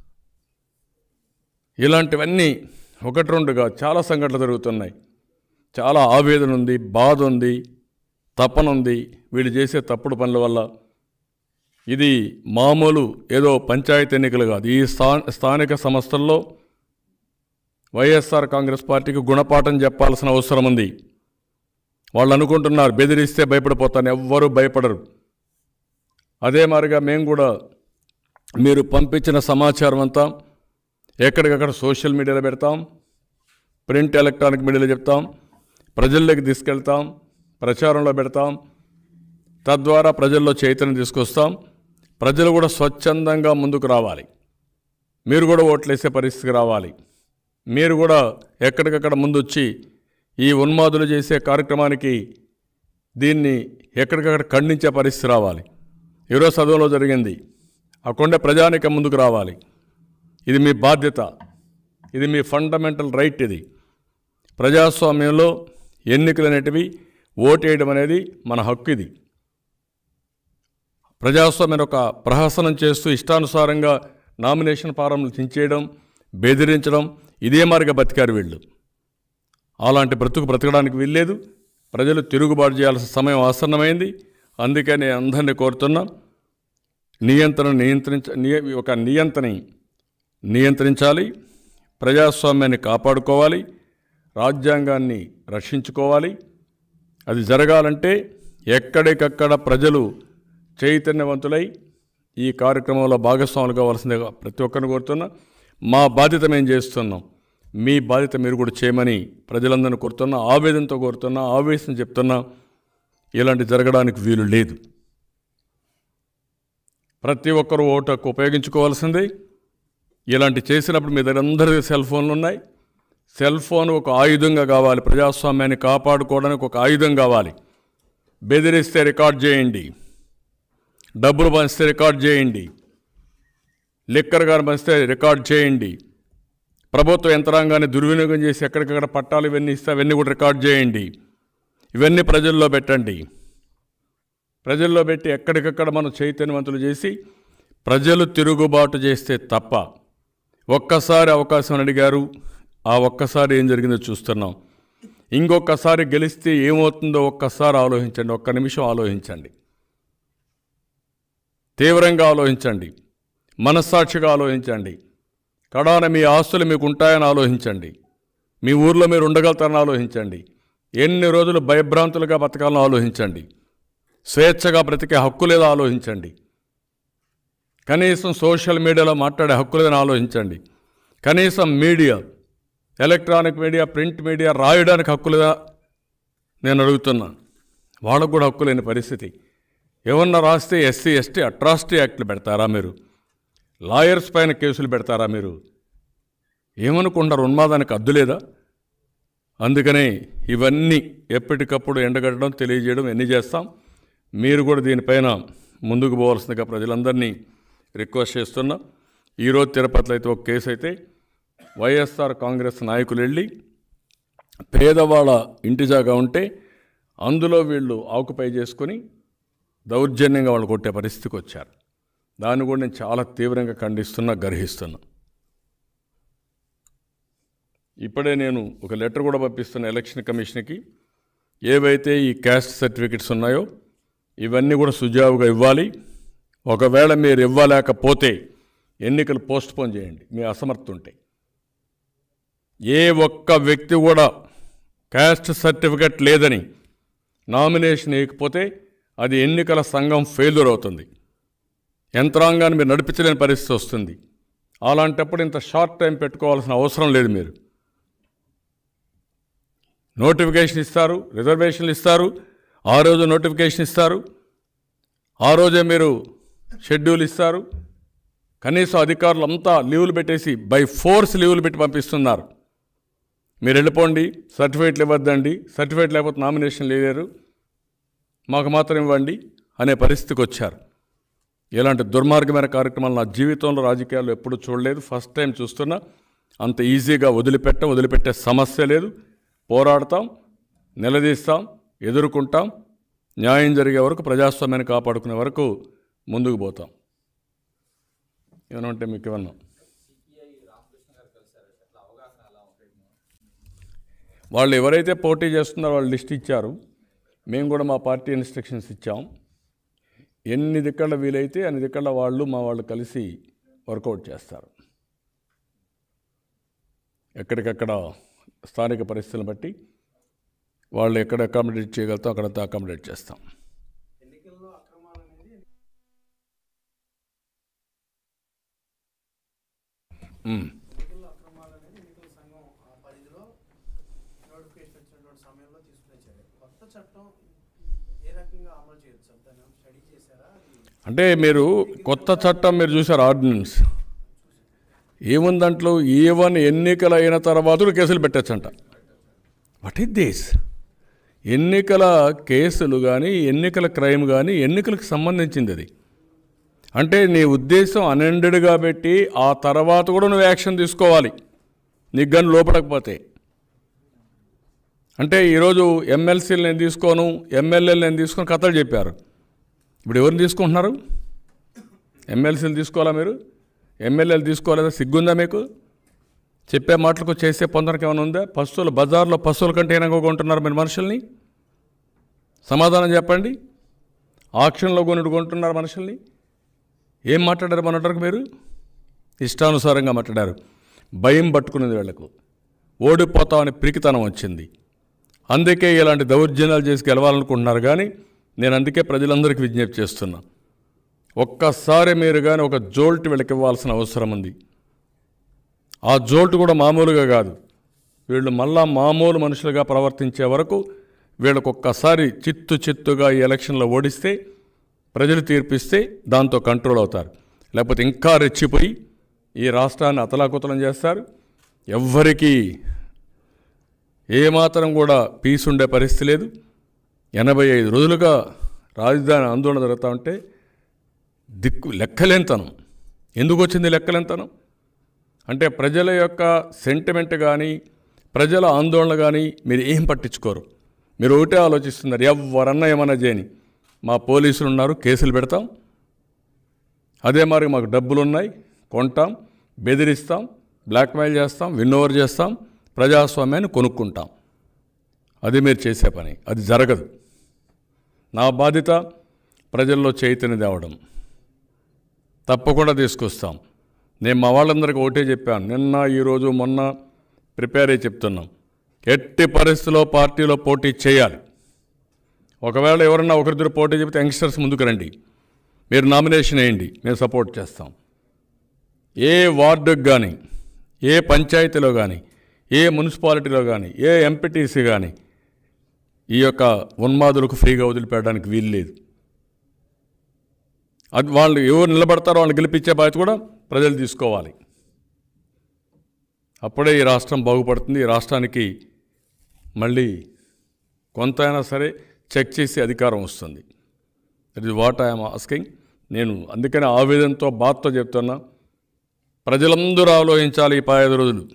[SPEAKER 1] ఇలాంటివన్నీ ఒకటి రెండుగా చాలా సంఘటనలు జరుగుతున్నాయి. చాలా ఆవేదన ఉంది, బాధ ఉంది, తపన ఉంది వీళ్ళు చేసే తప్పుడు పనుల వల్ల. ఇది మామూలు ఏదో పంచాయతీ ఎన్నికలు కాదు. ఈ స్థా స్థానిక సంస్థల్లో వైఎస్ఆర్ కాంగ్రెస్ పార్టీకి గుణపాఠం చెప్పాల్సిన అవసరం ఉంది. వాళ్ళు అనుకుంటున్నారు బెదిరిస్తే భయపడిపోతాను, ఎవ్వరూ భయపడరు. అదే మాదిరిగా మేము కూడా మీరు పంపించిన సమాచారం అంతా ఎక్కడికక్కడ సోషల్ మీడియాలో పెడతాం, ప్రింట్ ఎలక్ట్రానిక్ మీడియాలో చెప్తాం, ప్రజల్లోకి తీసుకెళ్తాం, ప్రచారంలో పెడతాం. తద్వారా ప్రజల్లో చైతన్యం తీసుకొస్తాం. ప్రజలు కూడా స్వచ్ఛందంగా ముందుకు రావాలి. మీరు కూడా ఓట్లేసే పరిస్థితికి రావాలి. మీరు కూడా ఎక్కడికక్కడ ముందొచ్చి ఈ ఉన్మాదులు చేసే కార్యక్రమానికి దీన్ని ఎక్కడికక్కడ ఖండించే పరిస్థితి రావాలి. ఈరోజు చదువులో జరిగింది, అక్కడే ప్రజానికం ముందుకు రావాలి. ఇది మీ బాధ్యత, ఇది మీ ఫండమెంటల్ రైట్. ఇది ప్రజాస్వామ్యంలో ఎన్నికలు అనేటివి ఓటేయడం అనేది మన హక్కు. ఇది ప్రజాస్వామ్యం ఒక ప్రహసనం చేస్తూ ఇష్టానుసారంగా నామినేషన్ ఫారంలు చించేయడం, బెదిరించడం, ఇదే మార్గ బతికారు వీళ్ళు. అలాంటి బ్రతుకు బ్రతకడానికి వీల్లేదు. ప్రజలు తిరుగుబాటు చేయాల్సిన సమయం ఆసన్నమైంది. అందుకే నేను అందరినీ కోరుతున్నా, నియంత్రణ నియంత్రించ ఒక నియంత్రణని నియంత్రించాలి, ప్రజాస్వామ్యాన్ని కాపాడుకోవాలి, రాజ్యాంగాన్ని రక్షించుకోవాలి. అది జరగాలంటే ఎక్కడికక్కడ ప్రజలు చైతన్యవంతులై ఈ కార్యక్రమంలో భాగస్వాములు కావాల్సిందిగా ప్రతి ఒక్కరిని కోరుతున్నా. మా బాధ్యత మేము చేస్తున్నాం, మీ బాధ్యత మీరు కూడా చేయమని ప్రజలందరినీ కోరుతున్నా, ఆవేదనతో కోరుతున్నా, ఆవేశం చెప్తున్నా. ఇలాంటి జరగడానికి వీలు లేదు. ప్రతి ఒక్కరూ ఓటు హక్కు ఉపయోగించుకోవాల్సిందే. ఇలాంటి చేసినప్పుడు మీ దగ్గర అందరికీ సెల్ ఫోన్లు ఉన్నాయి. సెల్ ఫోన్ ఒక ఆయుధంగా కావాలి, ప్రజాస్వామ్యాన్ని కాపాడుకోవడానికి ఒక ఆయుధం కావాలి. బెదిరిస్తే రికార్డ్ చేయండి, డబ్బులు పంచితే రికార్డ్ చేయండి, లిక్కర్ గారు పంచితే రికార్డ్ చేయండి, ప్రభుత్వ యంత్రాంగాన్ని దుర్వినియోగం చేసి ఎక్కడికక్కడ పట్టాలు ఇవన్నీ ఇస్తే అవన్నీ కూడా రికార్డ్ చేయండి. ఇవన్నీ ప్రజల్లో పెట్టండి. ప్రజల్లో పెట్టి ఎక్కడికక్కడ మనం చైతన్యవంతులు చేసి ప్రజలు తిరుగుబాటు చేస్తే తప్ప, ఒక్కసారి అవకాశం అడిగారు, ఆ ఒక్కసారి ఏం జరిగిందో చూస్తున్నాం. ఇంకొకసారి గెలిస్తే ఏమవుతుందో ఒక్కసారి ఆలోచించండి, ఒక్క నిమిషం ఆలోచించండి, తీవ్రంగా ఆలోచించండి, మనస్సాక్షిగా ఆలోచించండి. కడాన మీ ఆస్తులు మీకు ఉంటాయని ఆలోచించండి, మీ ఊర్లో మీరు ఉండగలుగుతారని ఆలోచించండి, ఎన్ని రోజులు భయభ్రాంతులుగా బతకాలని ఆలోచించండి, స్వేచ్ఛగా బ్రతికే హక్కు లేదో ఆలోచించండి, కనీసం సోషల్ మీడియాలో మాట్లాడే హక్కు లేదని ఆలోచించండి, కనీసం media, electronic media, print media రాయడానికి హక్కు లేదా నేను అడుగుతున్నా. వాళ్ళకు కూడా హక్కు లేని పరిస్థితి. ఏమన్నా రాస్తే ఎస్సీ ఎస్టీ అట్రాసిటీ యాక్ట్లు పెడతారా మీరు? లాయర్స్ పైన కేసులు పెడతారా మీరు? ఏమనుకుంటారు? ఉన్మాదానికి అద్దు లేదా? అందుకనే ఇవన్నీ ఎప్పటికప్పుడు ఎండగట్టడం, తెలియజేయడం ఎన్ని చేస్తాం. మీరు కూడా దీనిపైన ముందుకు పోవాల్సిందిగా ప్రజలందరినీ రిక్వెస్ట్ చేస్తున్నా. ఈరోజు తిరుపతిలో అయితే ఒక కేసు అయితే వైఎస్ఆర్ కాంగ్రెస్ నాయకులు వెళ్ళి పేదవాళ్ళ ఇంటి జాగా ఉంటే అందులో వీళ్ళు ఆక్యుపై చేసుకొని దౌర్జన్యంగా వాళ్ళు కొట్టే పరిస్థితికి వచ్చారు. దాన్ని కూడా నేను చాలా తీవ్రంగా ఖండిస్తున్నా, గర్హిస్తున్నా. ఇప్పుడే నేను ఒక లెటర్ కూడా పంపిస్తున్న ఎలక్షన్ కమిషన్కి. ఏవైతే ఈ క్యాస్ట్ సర్టిఫికెట్స్ ఉన్నాయో ఇవన్నీ కూడా సుజావుగా ఇవ్వాలి. ఒకవేళ మీరు ఇవ్వలేకపోతే ఎన్నికలు పోస్ట్పోన్ చేయండి మీ అసమర్థత ఉంటే. ఏ ఒక్క వ్యక్తి కూడా క్యాస్ట్ సర్టిఫికెట్ లేదని నామినేషన్ వేయకపోతే అది ఎన్నికల సంఘం ఫెయిల్యూర్ అవుతుంది. యంత్రాంగాన్ని మీరు నడిపించలేని పరిస్థితి వస్తుంది. అలాంటప్పుడు ఇంత షార్ట్ టైం పెట్టుకోవాల్సిన అవసరం లేదు. మీరు నోటిఫికేషన్ ఇస్తారు, రిజర్వేషన్లు ఇస్తారు, ఆ రోజు నోటిఫికేషన్ ఇస్తారు, ఆ రోజే మీరు షెడ్యూల్ ఇస్తారు. కనీసం అధికారులు అంతా లీవులు పెట్టేసి బై ఫోర్స్ లీవులు పెట్టి పంపిస్తున్నారు. మీరు వెళ్ళిపోండి, సర్టిఫికేట్లు ఇవ్వద్దండి, సర్టిఫికేట్ లేకపోతే నామినేషన్ లేరు, మాకు మాత్రం ఇవ్వండి అనే పరిస్థితికి వచ్చారు. ఇలాంటి దుర్మార్గమైన కార్యక్రమాలు నా జీవితంలో రాజకీయాల్లో ఎప్పుడూ చూడలేదు. ఫస్ట్ టైం చూస్తున్నా. అంత ఈజీగా వదిలిపెట్ట వదిలిపెట్టే సమస్య లేదు. పోరాడతాం, నిలదీస్తాం, ఎదుర్కొంటాం. న్యాయం జరిగే వరకు, ప్రజాస్వామ్యాన్ని కాపాడుకునే వరకు ముందుకు పోతాం. ఏమంటే మీకు ఏమన్నా వాళ్ళు ఎవరైతే పోటీ చేస్తున్నారో వాళ్ళు లిస్ట్ ఇచ్చారు. మేము కూడా మా పార్టీ ఇన్స్ట్రక్షన్స్ ఇచ్చాం. ఎన్ని దిక్కళ్ళ వీలైతే అన్ని దిక్కళ్ళ వాళ్ళు మా వాళ్ళు కలిసి వర్కౌట్ చేస్తారు. ఎక్కడికక్కడ స్థానిక పరిస్థితులను బట్టి వాళ్ళు ఎక్కడ అకామిడేట్ చేయగలుగుతాం అక్కడంతా అకామిడేట్ చేస్తాం. అంటే మీరు కొత్త చట్టం మీరు చూసారు, ఆర్డినెన్స్ ఏముంది దాంట్లో? ఈవెన్ ఎన్నికలు అయిన తర్వాత కేసులు పెట్టచ్చంట. What is this? ఎన్నికల కేసులు కానీ ఎన్నికల క్రైమ్ కానీ ఎన్నికలకు సంబంధించింది అది. అంటే నీ ఉద్దేశం అనెండెడ్గా పెట్టి ఆ తర్వాత కూడా నువ్వు యాక్షన్ తీసుకోవాలి నీకు కానీ లోపడకపోతే. అంటే ఈరోజు ఎమ్మెల్సీలు నేను తీసుకోను, ఎమ్మెల్యేలు నేను తీసుకొని కథలు చెప్పారు. ఇప్పుడు ఎవరిని తీసుకుంటున్నారు? ఎమ్మెల్సీలు తీసుకోవాలా మీరు? ఎమ్మెల్యేలు తీసుకోవాలా? సిగ్గుందా మీకు? చెప్పే మాటలకు చేసే పొందడానికి ఏమైనా ఉందా? పశువులు బజార్లో పశువుల కంటే ఏనంగా కొంటున్నారు మీరు మనుషుల్ని. సమాధానం చెప్పండి. ఆక్షన్లో కొనుడు కొంటున్నారు మనుషుల్ని. ఏం మాట్లాడారు మనటరకు మీరు? ఇష్టానుసారంగా మాట్లాడారు. భయం పట్టుకునేది వీళ్లకు. ఓడిపోతామని పిరికితనం వచ్చింది. అందుకే ఇలాంటి దౌర్జన్యాలు చేసి గెలవాలనుకుంటున్నారు. కానీ నేను అందుకే ప్రజలందరికీ విజ్ఞప్తి చేస్తున్నా, ఒక్కసారి మీరు కానీ ఒక జోల్ట్ వీళ్ళకి ఇవ్వాల్సిన అవసరం ఉంది. ఆ జోల్ట్ కూడా మామూలుగా కాదు. వీళ్ళు మళ్ళా మామూలు మనుషులుగా ప్రవర్తించే వరకు వీళ్ళకు ఒక్కసారి చిత్తు చిత్తుగా ఈ ఎలక్షన్లో ఓడిస్తే, ప్రజలు తీర్పిస్తే దాంతో కంట్రోల్ అవుతారు. లేకపోతే ఇంకా రెచ్చిపోయి ఈ రాష్ట్రాన్ని అతలాకుతలం చేస్తారు. ఎవ్వరికీ ఏమాత్రం కూడా పీస్ ఉండే పరిస్థితి లేదు. ఎనభై ఐదు రోజులుగా రాజధాని ఆందోళన జరుగుతూ ఉంటే దిక్కు లెక్కలేంతనం. ఎందుకు వచ్చింది లెక్కలేంతనం? అంటే ప్రజల యొక్క సెంటిమెంట్ కానీ ప్రజల ఆందోళన కానీ మీరు ఏం పట్టించుకోరు. మీరు ఒకటే ఆలోచిస్తున్నారు, ఎవరన్నా ఏమన్నా చేయని, మా పోలీసులు ఉన్నారు, కేసులు పెడతాం, అదే మరి మాకు డబ్బులు ఉన్నాయి, కొంటాం, బెదిరిస్తాం, బ్లాక్మెయిల్ చేస్తాం, విన్ ఓవర్ చేస్తాం, ప్రజాస్వామ్యాన్ని కొనుక్కుంటాం. అది మీరు చేసే పని. అది జరగదు. నా బాధ్యత ప్రజల్లో చైతన్యం తేవడం. తప్పకుండా తీసుకొస్తాం. నేను మా వాళ్ళందరికీ ఒకటే చెప్పాను, నిన్న ఈరోజు మొన్న ప్రిపేర్ అయ్యి చెప్తున్నాం, ఎట్టి పరిస్థితుల్లో పార్టీలో పోటీ చేయాలి. ఒకవేళ ఎవరన్నా ఒకరిద్దరు పోటీ చెప్తే యంగ్స్టర్స్ ముందుకు రండి, మీరు నామినేషన్ వేయండి, మేము సపోర్ట్ చేస్తాం. ఏ వార్డుకు కానీ, ఏ పంచాయతీలో కానీ, ఏ మున్సిపాలిటీలో కానీ, ఏ ఎంపీటీసీ కానీ ఈ యొక్క ఉన్మాదులకు ఫ్రీగా వదిలిపెట్టడానికి వీలు లేదు. అది వాళ్ళు ఎవరు నిలబడతారో వాళ్ళు గెలిపించే బాధ్యత కూడా ప్రజలు తీసుకోవాలి. అప్పుడే ఈ రాష్ట్రం బాగుపడుతుంది. ఈ రాష్ట్రానికి మళ్ళీ కొంతైనా సరే చెక్ చేసి అధికారం వస్తుంది. That is what I'm asking. నేను అందుకనే ఆవేదనతో బాధతో చెప్తున్నా, ప్రజలందరూ ఆలోచించాలి. ఈ పదహైదు రోజులు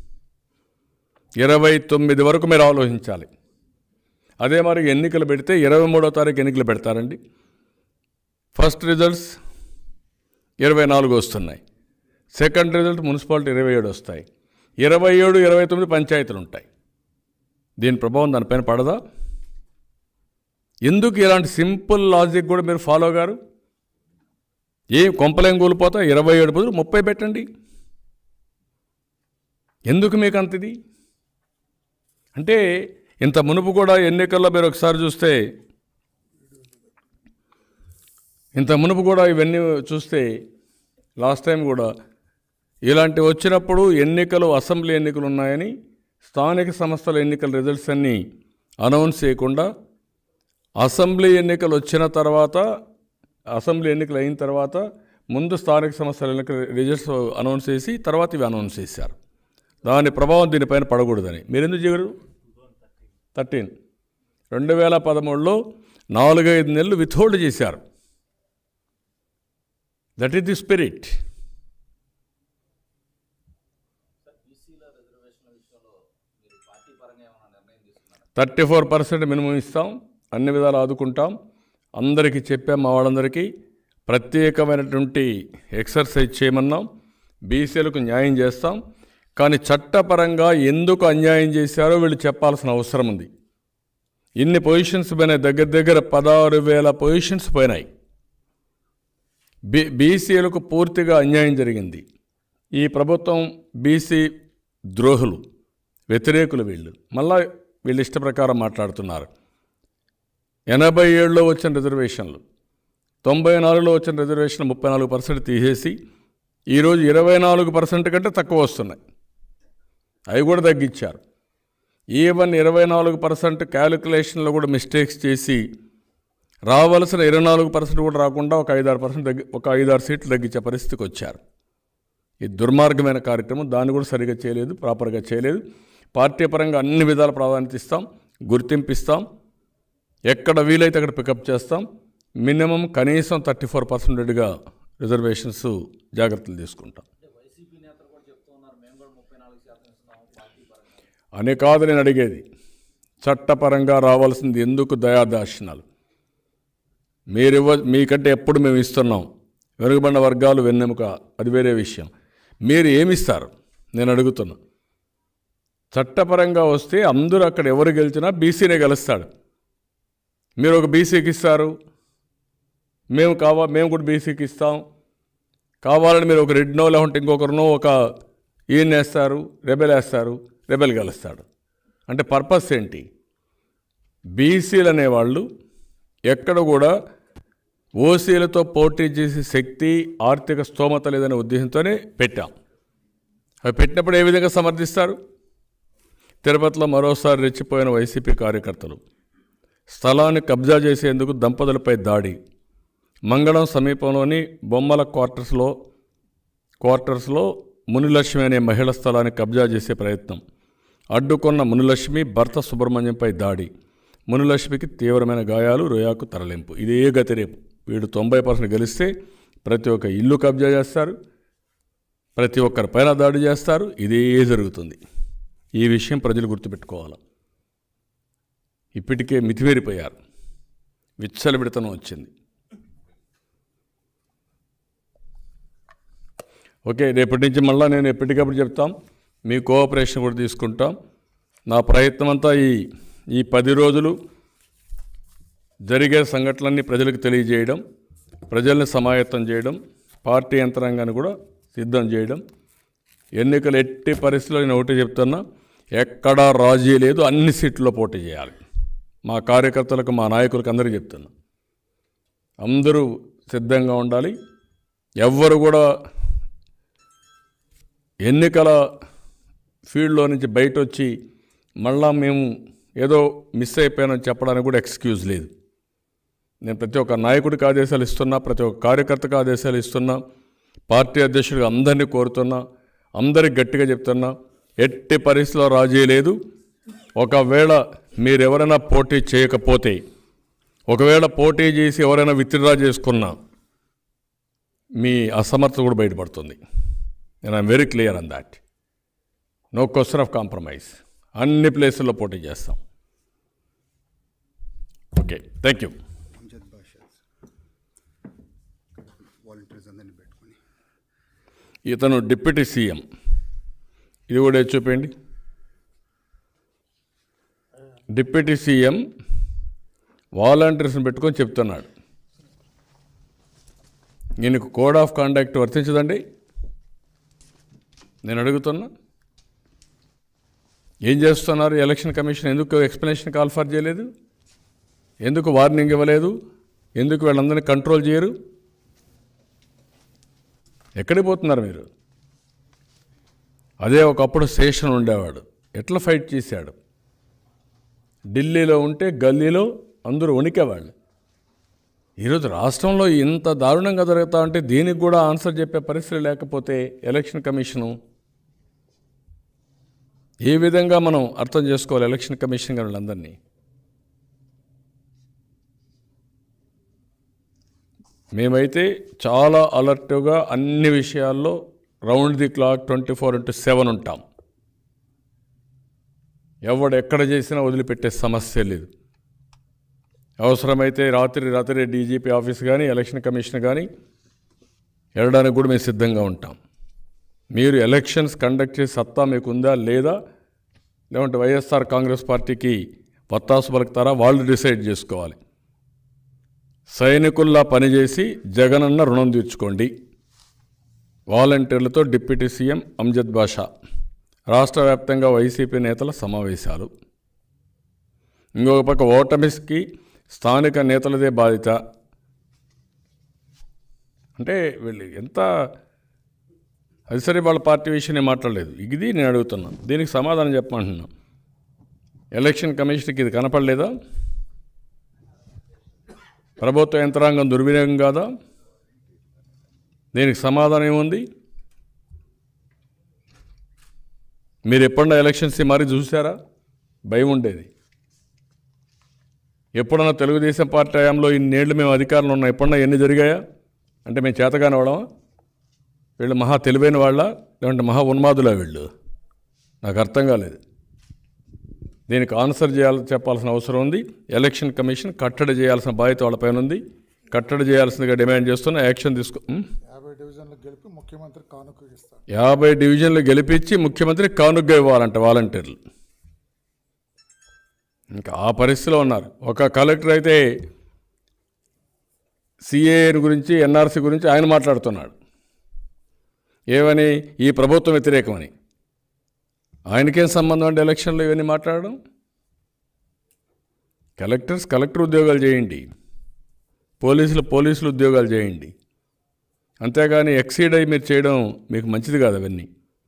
[SPEAKER 1] ఇరవై తొమ్మిది వరకు మీరు ఆలోచించాలి. అదే మరి ఎన్నికలు పెడితే ఇరవై మూడో తారీఖు ఎన్నికలు పెడతారండి. ఫస్ట్ రిజల్ట్స్ ఇరవై నాలుగు వస్తున్నాయి. సెకండ్ రిజల్ట్ మున్సిపాలిటీ ఇరవై ఏడు వస్తాయి. ఇరవై ఏడు ఇరవై తొమ్మిది పంచాయతీలు ఉంటాయి. దీని ప్రభావం దానిపైన పడదా? ఎందుకు ఇలాంటి సింపుల్ లాజిక్ కూడా మీరు ఫాలో గారు? ఏం కొంపలేం కూలిపోతా? ఇరవై ఏడు బదులు ముప్పై పెట్టండి. ఎందుకు మీకు అంతది? అంటే ఇంత మునుపు కూడా ఎన్నికల్లో మీరు ఒకసారి చూస్తే, ఇంత మునుపు కూడా ఇవన్నీ చూస్తే లాస్ట్ టైం కూడా ఇలాంటి వచ్చినప్పుడు ఎన్నికలు, అసెంబ్లీ ఎన్నికలు ఉన్నాయని స్థానిక సంస్థల ఎన్నికల రిజల్ట్స్ అన్నీ అనౌన్స్ చేయకుండా అసెంబ్లీ ఎన్నికలు వచ్చిన తర్వాత, అసెంబ్లీ ఎన్నికలు అయిన తర్వాత ముందు స్థానిక సంస్థల ఎన్నికల రిజల్ట్స్ అనౌన్స్ చేసి తర్వాత ఇవి అనౌన్స్ చేశారు. దాని ప్రభావం దీనిపైన పడకూడదని. మీరెందుకు చేయరు? థర్టీన్ రెండు వేల పదమూడులో నాలుగైదు నెలలు విత్హోల్డ్ చేశారు. That is the spirit. Thirty four percent minimum ఇస్తాం, అన్ని విధాలు ఆదుకుంటాం. అందరికీ చెప్పాం, మా వాళ్ళందరికీ ప్రత్యేకమైనటువంటి ఎక్సర్సైజ్ చేయమన్నాం. బీసీలకు న్యాయం చేస్తాం. కానీ చట్టపరంగా ఎందుకు అన్యాయం చేశారో వీళ్ళు చెప్పాల్సిన అవసరం ఉంది. ఇన్ని పొజిషన్స్ పోయినాయి, దగ్గర దగ్గర పదహారు వేల పొజిషన్స్ పోయినాయి. బీ బీసీలకు పూర్తిగా అన్యాయం జరిగింది. ఈ ప్రభుత్వం బీసీ ద్రోహులు, వ్యతిరేకులు వీళ్ళు. మళ్ళా వీళ్ళు ఇష్ట ప్రకారం మాట్లాడుతున్నారు. ఎనభై ఏడులో వచ్చిన రిజర్వేషన్లు, తొంభై నాలుగులో వచ్చిన రిజర్వేషన్ ముప్పై నాలుగు పర్సెంట్ తీసేసి ఈరోజు ఇరవై నాలుగు పర్సెంట్ కంటే తక్కువ వస్తున్నాయి. అవి కూడా తగ్గించారు. ఈవెన్ ఇరవై నాలుగు పర్సెంట్ క్యాలిక్యులేషన్లో కూడా మిస్టేక్స్ చేసి రావాల్సిన ఇరవై నాలుగు పర్సెంట్ కూడా రాకుండా ఒక ఐదారు పర్సెంట్ తగ్గి ఒక ఐదారు సీట్లు తగ్గించే పరిస్థితికి వచ్చారు. ఈ దుర్మార్గమైన కార్యక్రమం. దాన్ని కూడా సరిగా చేయలేదు, ప్రాపర్గా చేయలేదు. పార్టీ పరంగా అన్ని విధాల ప్రాధాన్యత ఇస్తాం, గుర్తింపు ఇస్తాం. ఎక్కడ వీలైతే అక్కడ పికప్ చేస్తాం. మినిమం కనీసం థర్టీ ఫోర్ పర్సెంటేజ్గా రిజర్వేషన్స్ జాగ్రత్తలు తీసుకుంటాం అని కాదు నేను అడిగేది. చట్టపరంగా రావాల్సింది ఎందుకు దయాదాక్షిణాలు? మీరివ్వ మీకంటే ఎప్పుడు మేము ఇస్తున్నాం. వెనుకబడిన వర్గాలు వెన్నెముక, అది వేరే విషయం. మీరు ఏమిస్తారు నేను అడుగుతున్నా. చట్టపరంగా వస్తే అందరూ అక్కడ ఎవరు గెలిచినా బీసీనే గెలుస్తాడు. మీరు ఒక బీసీకి ఇస్తారు, మేము కావా మేము కూడా బీసీకి ఇస్తాం. కావాలని మీరు ఒక రెడ్నో లేకుంటే ఇంకొకరినో ఒక ఈయన వేస్తారు, రెబెల్ వేస్తారు, రెబెల్ గెలుస్తాడు. అంటే పర్పస్ ఏంటి? బీసీలు అనేవాళ్ళు ఎక్కడ కూడా ఓసీలతో పోటీ చేసే శక్తి, ఆర్థిక స్తోమత లేదనే ఉద్దేశంతోనే పెట్టాం. అవి పెట్టినప్పుడు ఏ విధంగా సమర్థిస్తారు? తిరుపతిలో మరోసారి రెచ్చిపోయిన వైసీపీ కార్యకర్తలు స్థలాన్ని కబ్జా చేసేందుకు దంపతులపై దాడి. మంగళం సమీపంలోని బొమ్మల క్వార్టర్స్లో క్వార్టర్స్లో మునిలక్ష్మి అనే మహిళ స్థలాన్ని కబ్జా చేసే ప్రయత్నం. అడ్డుకున్న మునిలక్ష్మి భర్త సుబ్రహ్మణ్యంపై దాడి. మునిలక్ష్మికి తీవ్రమైన గాయాలు, రొయాకు తరలింపు. ఇదే గతి రేపు. వీడు తొంభై పర్సెంట్ గెలిస్తే ప్రతి ఒక్క ఇల్లు కబ్జా చేస్తారు, ప్రతి ఒక్కరి పైన దాడి చేస్తారు. ఇదే జరుగుతుంది. ఈ విషయం ప్రజలు గుర్తుపెట్టుకోవాలి. ఇప్పటికే మితిమీరిపోయారు. విచ్చలవిడతనం వచ్చింది. ఓకే, రేపటి నుంచి మళ్ళీ నేను ఎప్పటికప్పుడు చెప్తాం. మీ కోఆపరేషన్ కూడా తీసుకుంటాం. నా ప్రయత్నం అంతా ఈ ఈ పది రోజులు జరిగే సంఘటనలన్నీ ప్రజలకు తెలియజేయడం, ప్రజల్ని సమాయత్తం చేయడం, పార్టీ యంత్రాంగాన్ని కూడా సిద్ధం చేయడం. ఎన్నికలు ఎట్టి పరిస్థితుల్లో నేను ఒకటి చెప్తున్నా, ఎక్కడా రాజీ లేదు, అన్ని సీట్లలో పోటీ చేయాలి. మా కార్యకర్తలకు, మా నాయకులకు అందరికీ చెప్తున్నా, అందరూ సిద్ధంగా ఉండాలి. ఎవ్వరు కూడా ఎన్నికల ఫీల్డ్లో నుంచి బయట వచ్చి మళ్ళా మేము ఏదో మిస్ అయిపోయానని చెప్పడానికి కూడా ఎక్స్క్యూజ్ లేదు. నేను ప్రతి ఒక్క నాయకుడికి ఆదేశాలు ఇస్తున్నా, ప్రతి ఒక్క కార్యకర్తకు ఆదేశాలు ఇస్తున్నా, పార్టీ అధ్యక్షుడిగా అందరినీ కోరుతున్నా, అందరికి గట్టిగా చెప్తున్నా, ఎట్టి పరిస్థితిలో రాజీ లేదు. ఒకవేళ మీరెవరైనా పోటీ చేయకపోతే, ఒకవేళ పోటీ చేసి ఎవరైనా విత్డ్రా చేసుకున్నా మీ అసమర్థత కూడా బయటపడుతుంది. నేను I'm very clear on that. No question of compromise. అన్ని ప్లేసుల్లో పోటీ చేస్తాం. Okay, thank you. ఇతను డిప్యూటీ సీఎం. ఇది కూడా చూపండి. డిప్యూటీ సీఎం వాలంటీర్స్ని పెట్టుకొని చెప్తున్నాడు, ఈయనకు కోడ్ ఆఫ్ కాండక్ట్ వర్తించదండి. నేను అడుగుతున్నా, ఏం చేస్తున్నారు? ఎలక్షన్ కమిషన్ ఎందుకు ఎక్స్ప్లెనేషన్ కాల్ ఫర్ చేయలేదు? ఎందుకు వార్నింగ్ ఇవ్వలేదు? ఎందుకు వీళ్ళందరినీ కంట్రోల్ చేయరు? ఎక్కడికి పోతున్నారు మీరు? అదే ఒకప్పుడు శేషన్ ఉండేవాడు, ఎట్లా ఫైట్ చేశాడు. ఢిల్లీలో ఉంటే గల్లీలో అందరూ వణికేవాళ్ళు. ఈరోజు రాష్ట్రంలో ఇంత దారుణంగా జరుగుతా ఉంటే దీనికి కూడా ఆన్సర్ చెప్పే పరిస్థితి లేకపోతే ఎలక్షన్ కమిషను ఏ విధంగా మనం అర్థం చేసుకోవాలి? ఎలక్షన్ కమిషన్ వాళ్ళందరినీ మేమైతే చాలా అలర్ట్గా అన్ని విషయాల్లో round the clock twenty four into seven ఉంటాం. ఎవడు ఎక్కడ చేసినా వదిలిపెట్టే సమస్య లేదు. అవసరమైతే రాత్రి రాత్రి డీజీపీ ఆఫీస్ కానీ ఎలక్షన్ కమిషన్ కానీ వెళ్ళడానికి కూడా మేము సిద్ధంగా ఉంటాం. మీరు ఎలక్షన్స్ కండక్ట్ చేసే సత్తా మీకుందా లేదా, లేదంటే వైఎస్ఆర్ కాంగ్రెస్ పార్టీకి వత్తాసు పలుకుతారా, వాళ్ళు డిసైడ్ చేసుకోవాలి. సైనికుల్లా పనిచేసి జగనన్న రుణం తీర్చుకోండి. వాలంటీర్లతో డిప్యూటీ సీఎం అమ్జద్ బాషా. రాష్ట్ర వ్యాప్తంగా వైసీపీ నేతల సమావేశాలు. ఇంకొక పక్క ఓటమికి స్థానిక నేతలదే బాధ్యత. అంటే వీళ్ళు ఎంత అది సరే, వాళ్ళ పార్టీ విషయం నేను మాట్లాడలేదు. ఇది నేను అడుగుతున్నాను, దీనికి సమాధానం చెప్పమంటున్నాను. ఎలక్షన్ కమిషన్కి ఇది కనపడలేదా? ప్రభుత్వ యంత్రాంగం దుర్వినియోగం కాదా? దీనికి సమాధానం ఏముంది? మీరు ఎప్పుడన్నా ఎలక్షన్స్ మరి చూసారా? భయం ఉండేది. ఎప్పుడన్నా తెలుగుదేశం పార్టీ హయాంలో ఇన్నేళ్ళు మేము అధికారంలో ఉన్నాం, ఎప్పుడన్నా ఎన్ని జరిగాయా? అంటే మేము చేతగాని వాళ్ళమా? వీళ్ళు మహా తెలివైన వాళ్ళ, లేదంటే మహా ఉన్మాదులా వీళ్ళు? నాకు అర్థం కాలేదు. దీనికి ఆన్సర్ చేయాలి, చెప్పాల్సిన అవసరం ఉంది. ఎలక్షన్ కమిషన్ కట్టడి చేయాల్సిన బాధ్యత వాళ్ళపైన ఉంది. కట్టడి చేయాల్సిందిగా డిమాండ్ చేస్తున్న యాక్షన్ తీసుకో.
[SPEAKER 4] యాభై డివిజన్లు గెలిపి ముఖ్యమంత్రి కానుక ఇస్తారు.
[SPEAKER 1] యాభై డివిజన్లు గెలిపించి ముఖ్యమంత్రి కానుగ్గా ఇవ్వాలంట వాలంటీర్లు. ఇంకా ఆ పరిస్థితిలో ఉన్నారు. ఒక కలెక్టర్ అయితే సిఏఏ గురించి, ఎన్ఆర్సీ గురించి ఆయన మాట్లాడుతున్నాడు. ఏమని? ఈ ప్రభుత్వం వ్యతిరేకమని. ఆయనకేం సంబంధం అంటే ఎలక్షన్లో ఇవన్నీ మాట్లాడడం? కలెక్టర్స్ కలెక్టర్ ఉద్యోగాలు చేయండి, పోలీసులు పోలీసులు ఉద్యోగాలు చేయండి. అంతేగాని ఎక్సీడ్ అయ్యి మీరు చేయడం మీకు మంచిది కాదు. అవన్నీ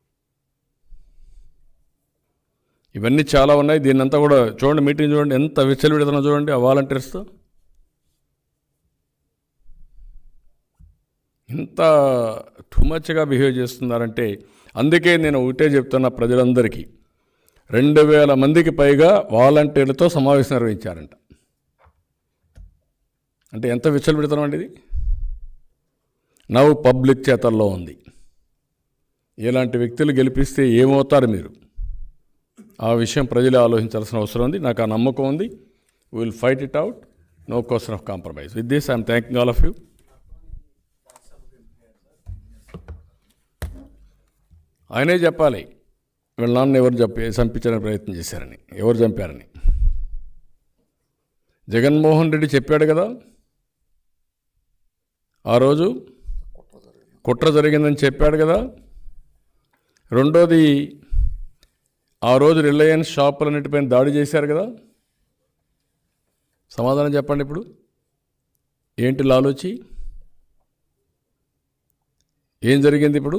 [SPEAKER 1] ఇవన్నీ చాలా ఉన్నాయి. దీన్నంతా కూడా చూడండి, మీటింగ్ చూడండి, ఎంత విచ్చలవిడుతున్నా చూడండి ఆ వాలంటీర్స్తో. ఇంత టూ మచ్గా బిహేవ్ చేస్తున్నారంటే, అందుకే నేను ఒకటే చెప్తున్నా ప్రజలందరికీ, రెండు వేల మందికి పైగా వాలంటీర్లతో సమావేశం నిర్వహించారంట. అంటే ఎంత విచ్చలవిడుతున్నాం అండి ఇది. నవ్వు పబ్లిక్ చేతల్లో ఉంది. ఇలాంటి వ్యక్తులు గెలిపిస్తే ఏమవుతారు మీరు? ఆ విషయం ప్రజలు ఆలోచించాల్సిన అవసరం ఉంది. నాకు ఆ నమ్మకం ఉంది. We will fight it out. No question of compromise. With this I'm thanking all of you. ఆయనే చెప్పాలి వీళ్ళ నాన్న ఎవరు చెప్పి చంపించడానికి ప్రయత్నం చేశారని, ఎవరు చంపారని. జగన్మోహన్ రెడ్డి చెప్పాడు కదా ఆ రోజు, కుట్ర జరిగిందని చెప్పాడు కదా. రెండోది, ఆ రోజు రిలయన్స్ షాపులన్నిటిపైన దాడి చేశారు కదా. సమాధానం చెప్పండి ఇప్పుడు. ఏంటి లాలోచి? ఏం జరిగింది ఇప్పుడు?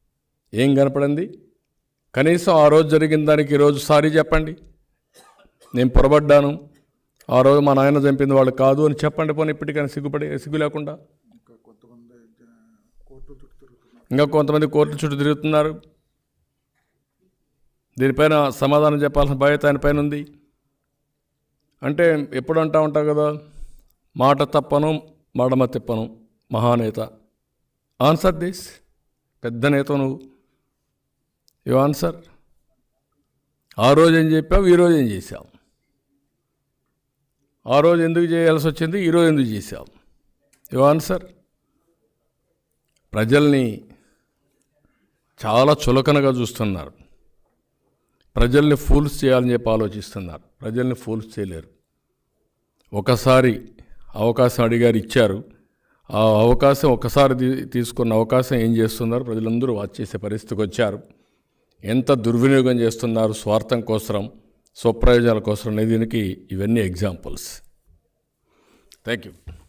[SPEAKER 1] ఏం కనపడింది? కనీసం ఆ రోజు జరిగిన దానికి ఈరోజు సారీ చెప్పండి. నేను పొరబడ్డాను, ఆ రోజు మా నాయన చంపింది వాళ్ళు కాదు అని చెప్పండి. పోనీ ఇప్పటికైనా సిగ్గుపడి సిగ్గు లేకుండా.
[SPEAKER 4] ఇంకా కొంతమంది కోర్టు చుట్టూ తిరుగుతున్నారు.
[SPEAKER 1] ఇంకా కొంతమంది కోర్టు చుట్టూ తిరుగుతున్నారు. దీనిపైన సమాధానం చెప్పాల్సిన బాధ్యత ఆయన పైన ఉంది. అంటే ఎప్పుడు అంటా ఉంటావు కదా, మాట తప్పను మడమ తిప్పను, మహానేత. Answer this. పెద్ద నేత నువ్వు, యు ఆన్సర్. ఆ రోజు ఏం చెప్పావు, ఈరోజు ఏం చేశావు? ఆ రోజు ఎందుకు చేయాల్సి వచ్చింది, ఈరోజు ఎందుకు చేశావు? You answer. ప్రజల్ని చాలా చులకనగా చూస్తున్నారు. ప్రజల్ని ఫూల్స్ చేయాలని చెప్పి ఆలోచిస్తున్నారు. ప్రజల్ని ఫూల్స్ చేయలేరు. ఒకసారి అవకాశం అడిగారు, ఇచ్చారు. ఆ అవకాశం ఒకసారి తీసుకున్న అవకాశం ఏం చేస్తున్నారు, ప్రజలందరూ వాచ్ చేసే పరిస్థితికి వచ్చారు. ఎంత దుర్వినియోగం చేస్తున్నారు స్వార్థం కోసం, స్వప్రయోజనాల కోసం అనేది దీనికి ఇవన్నీ ఎగ్జాంపుల్స్. Thank you.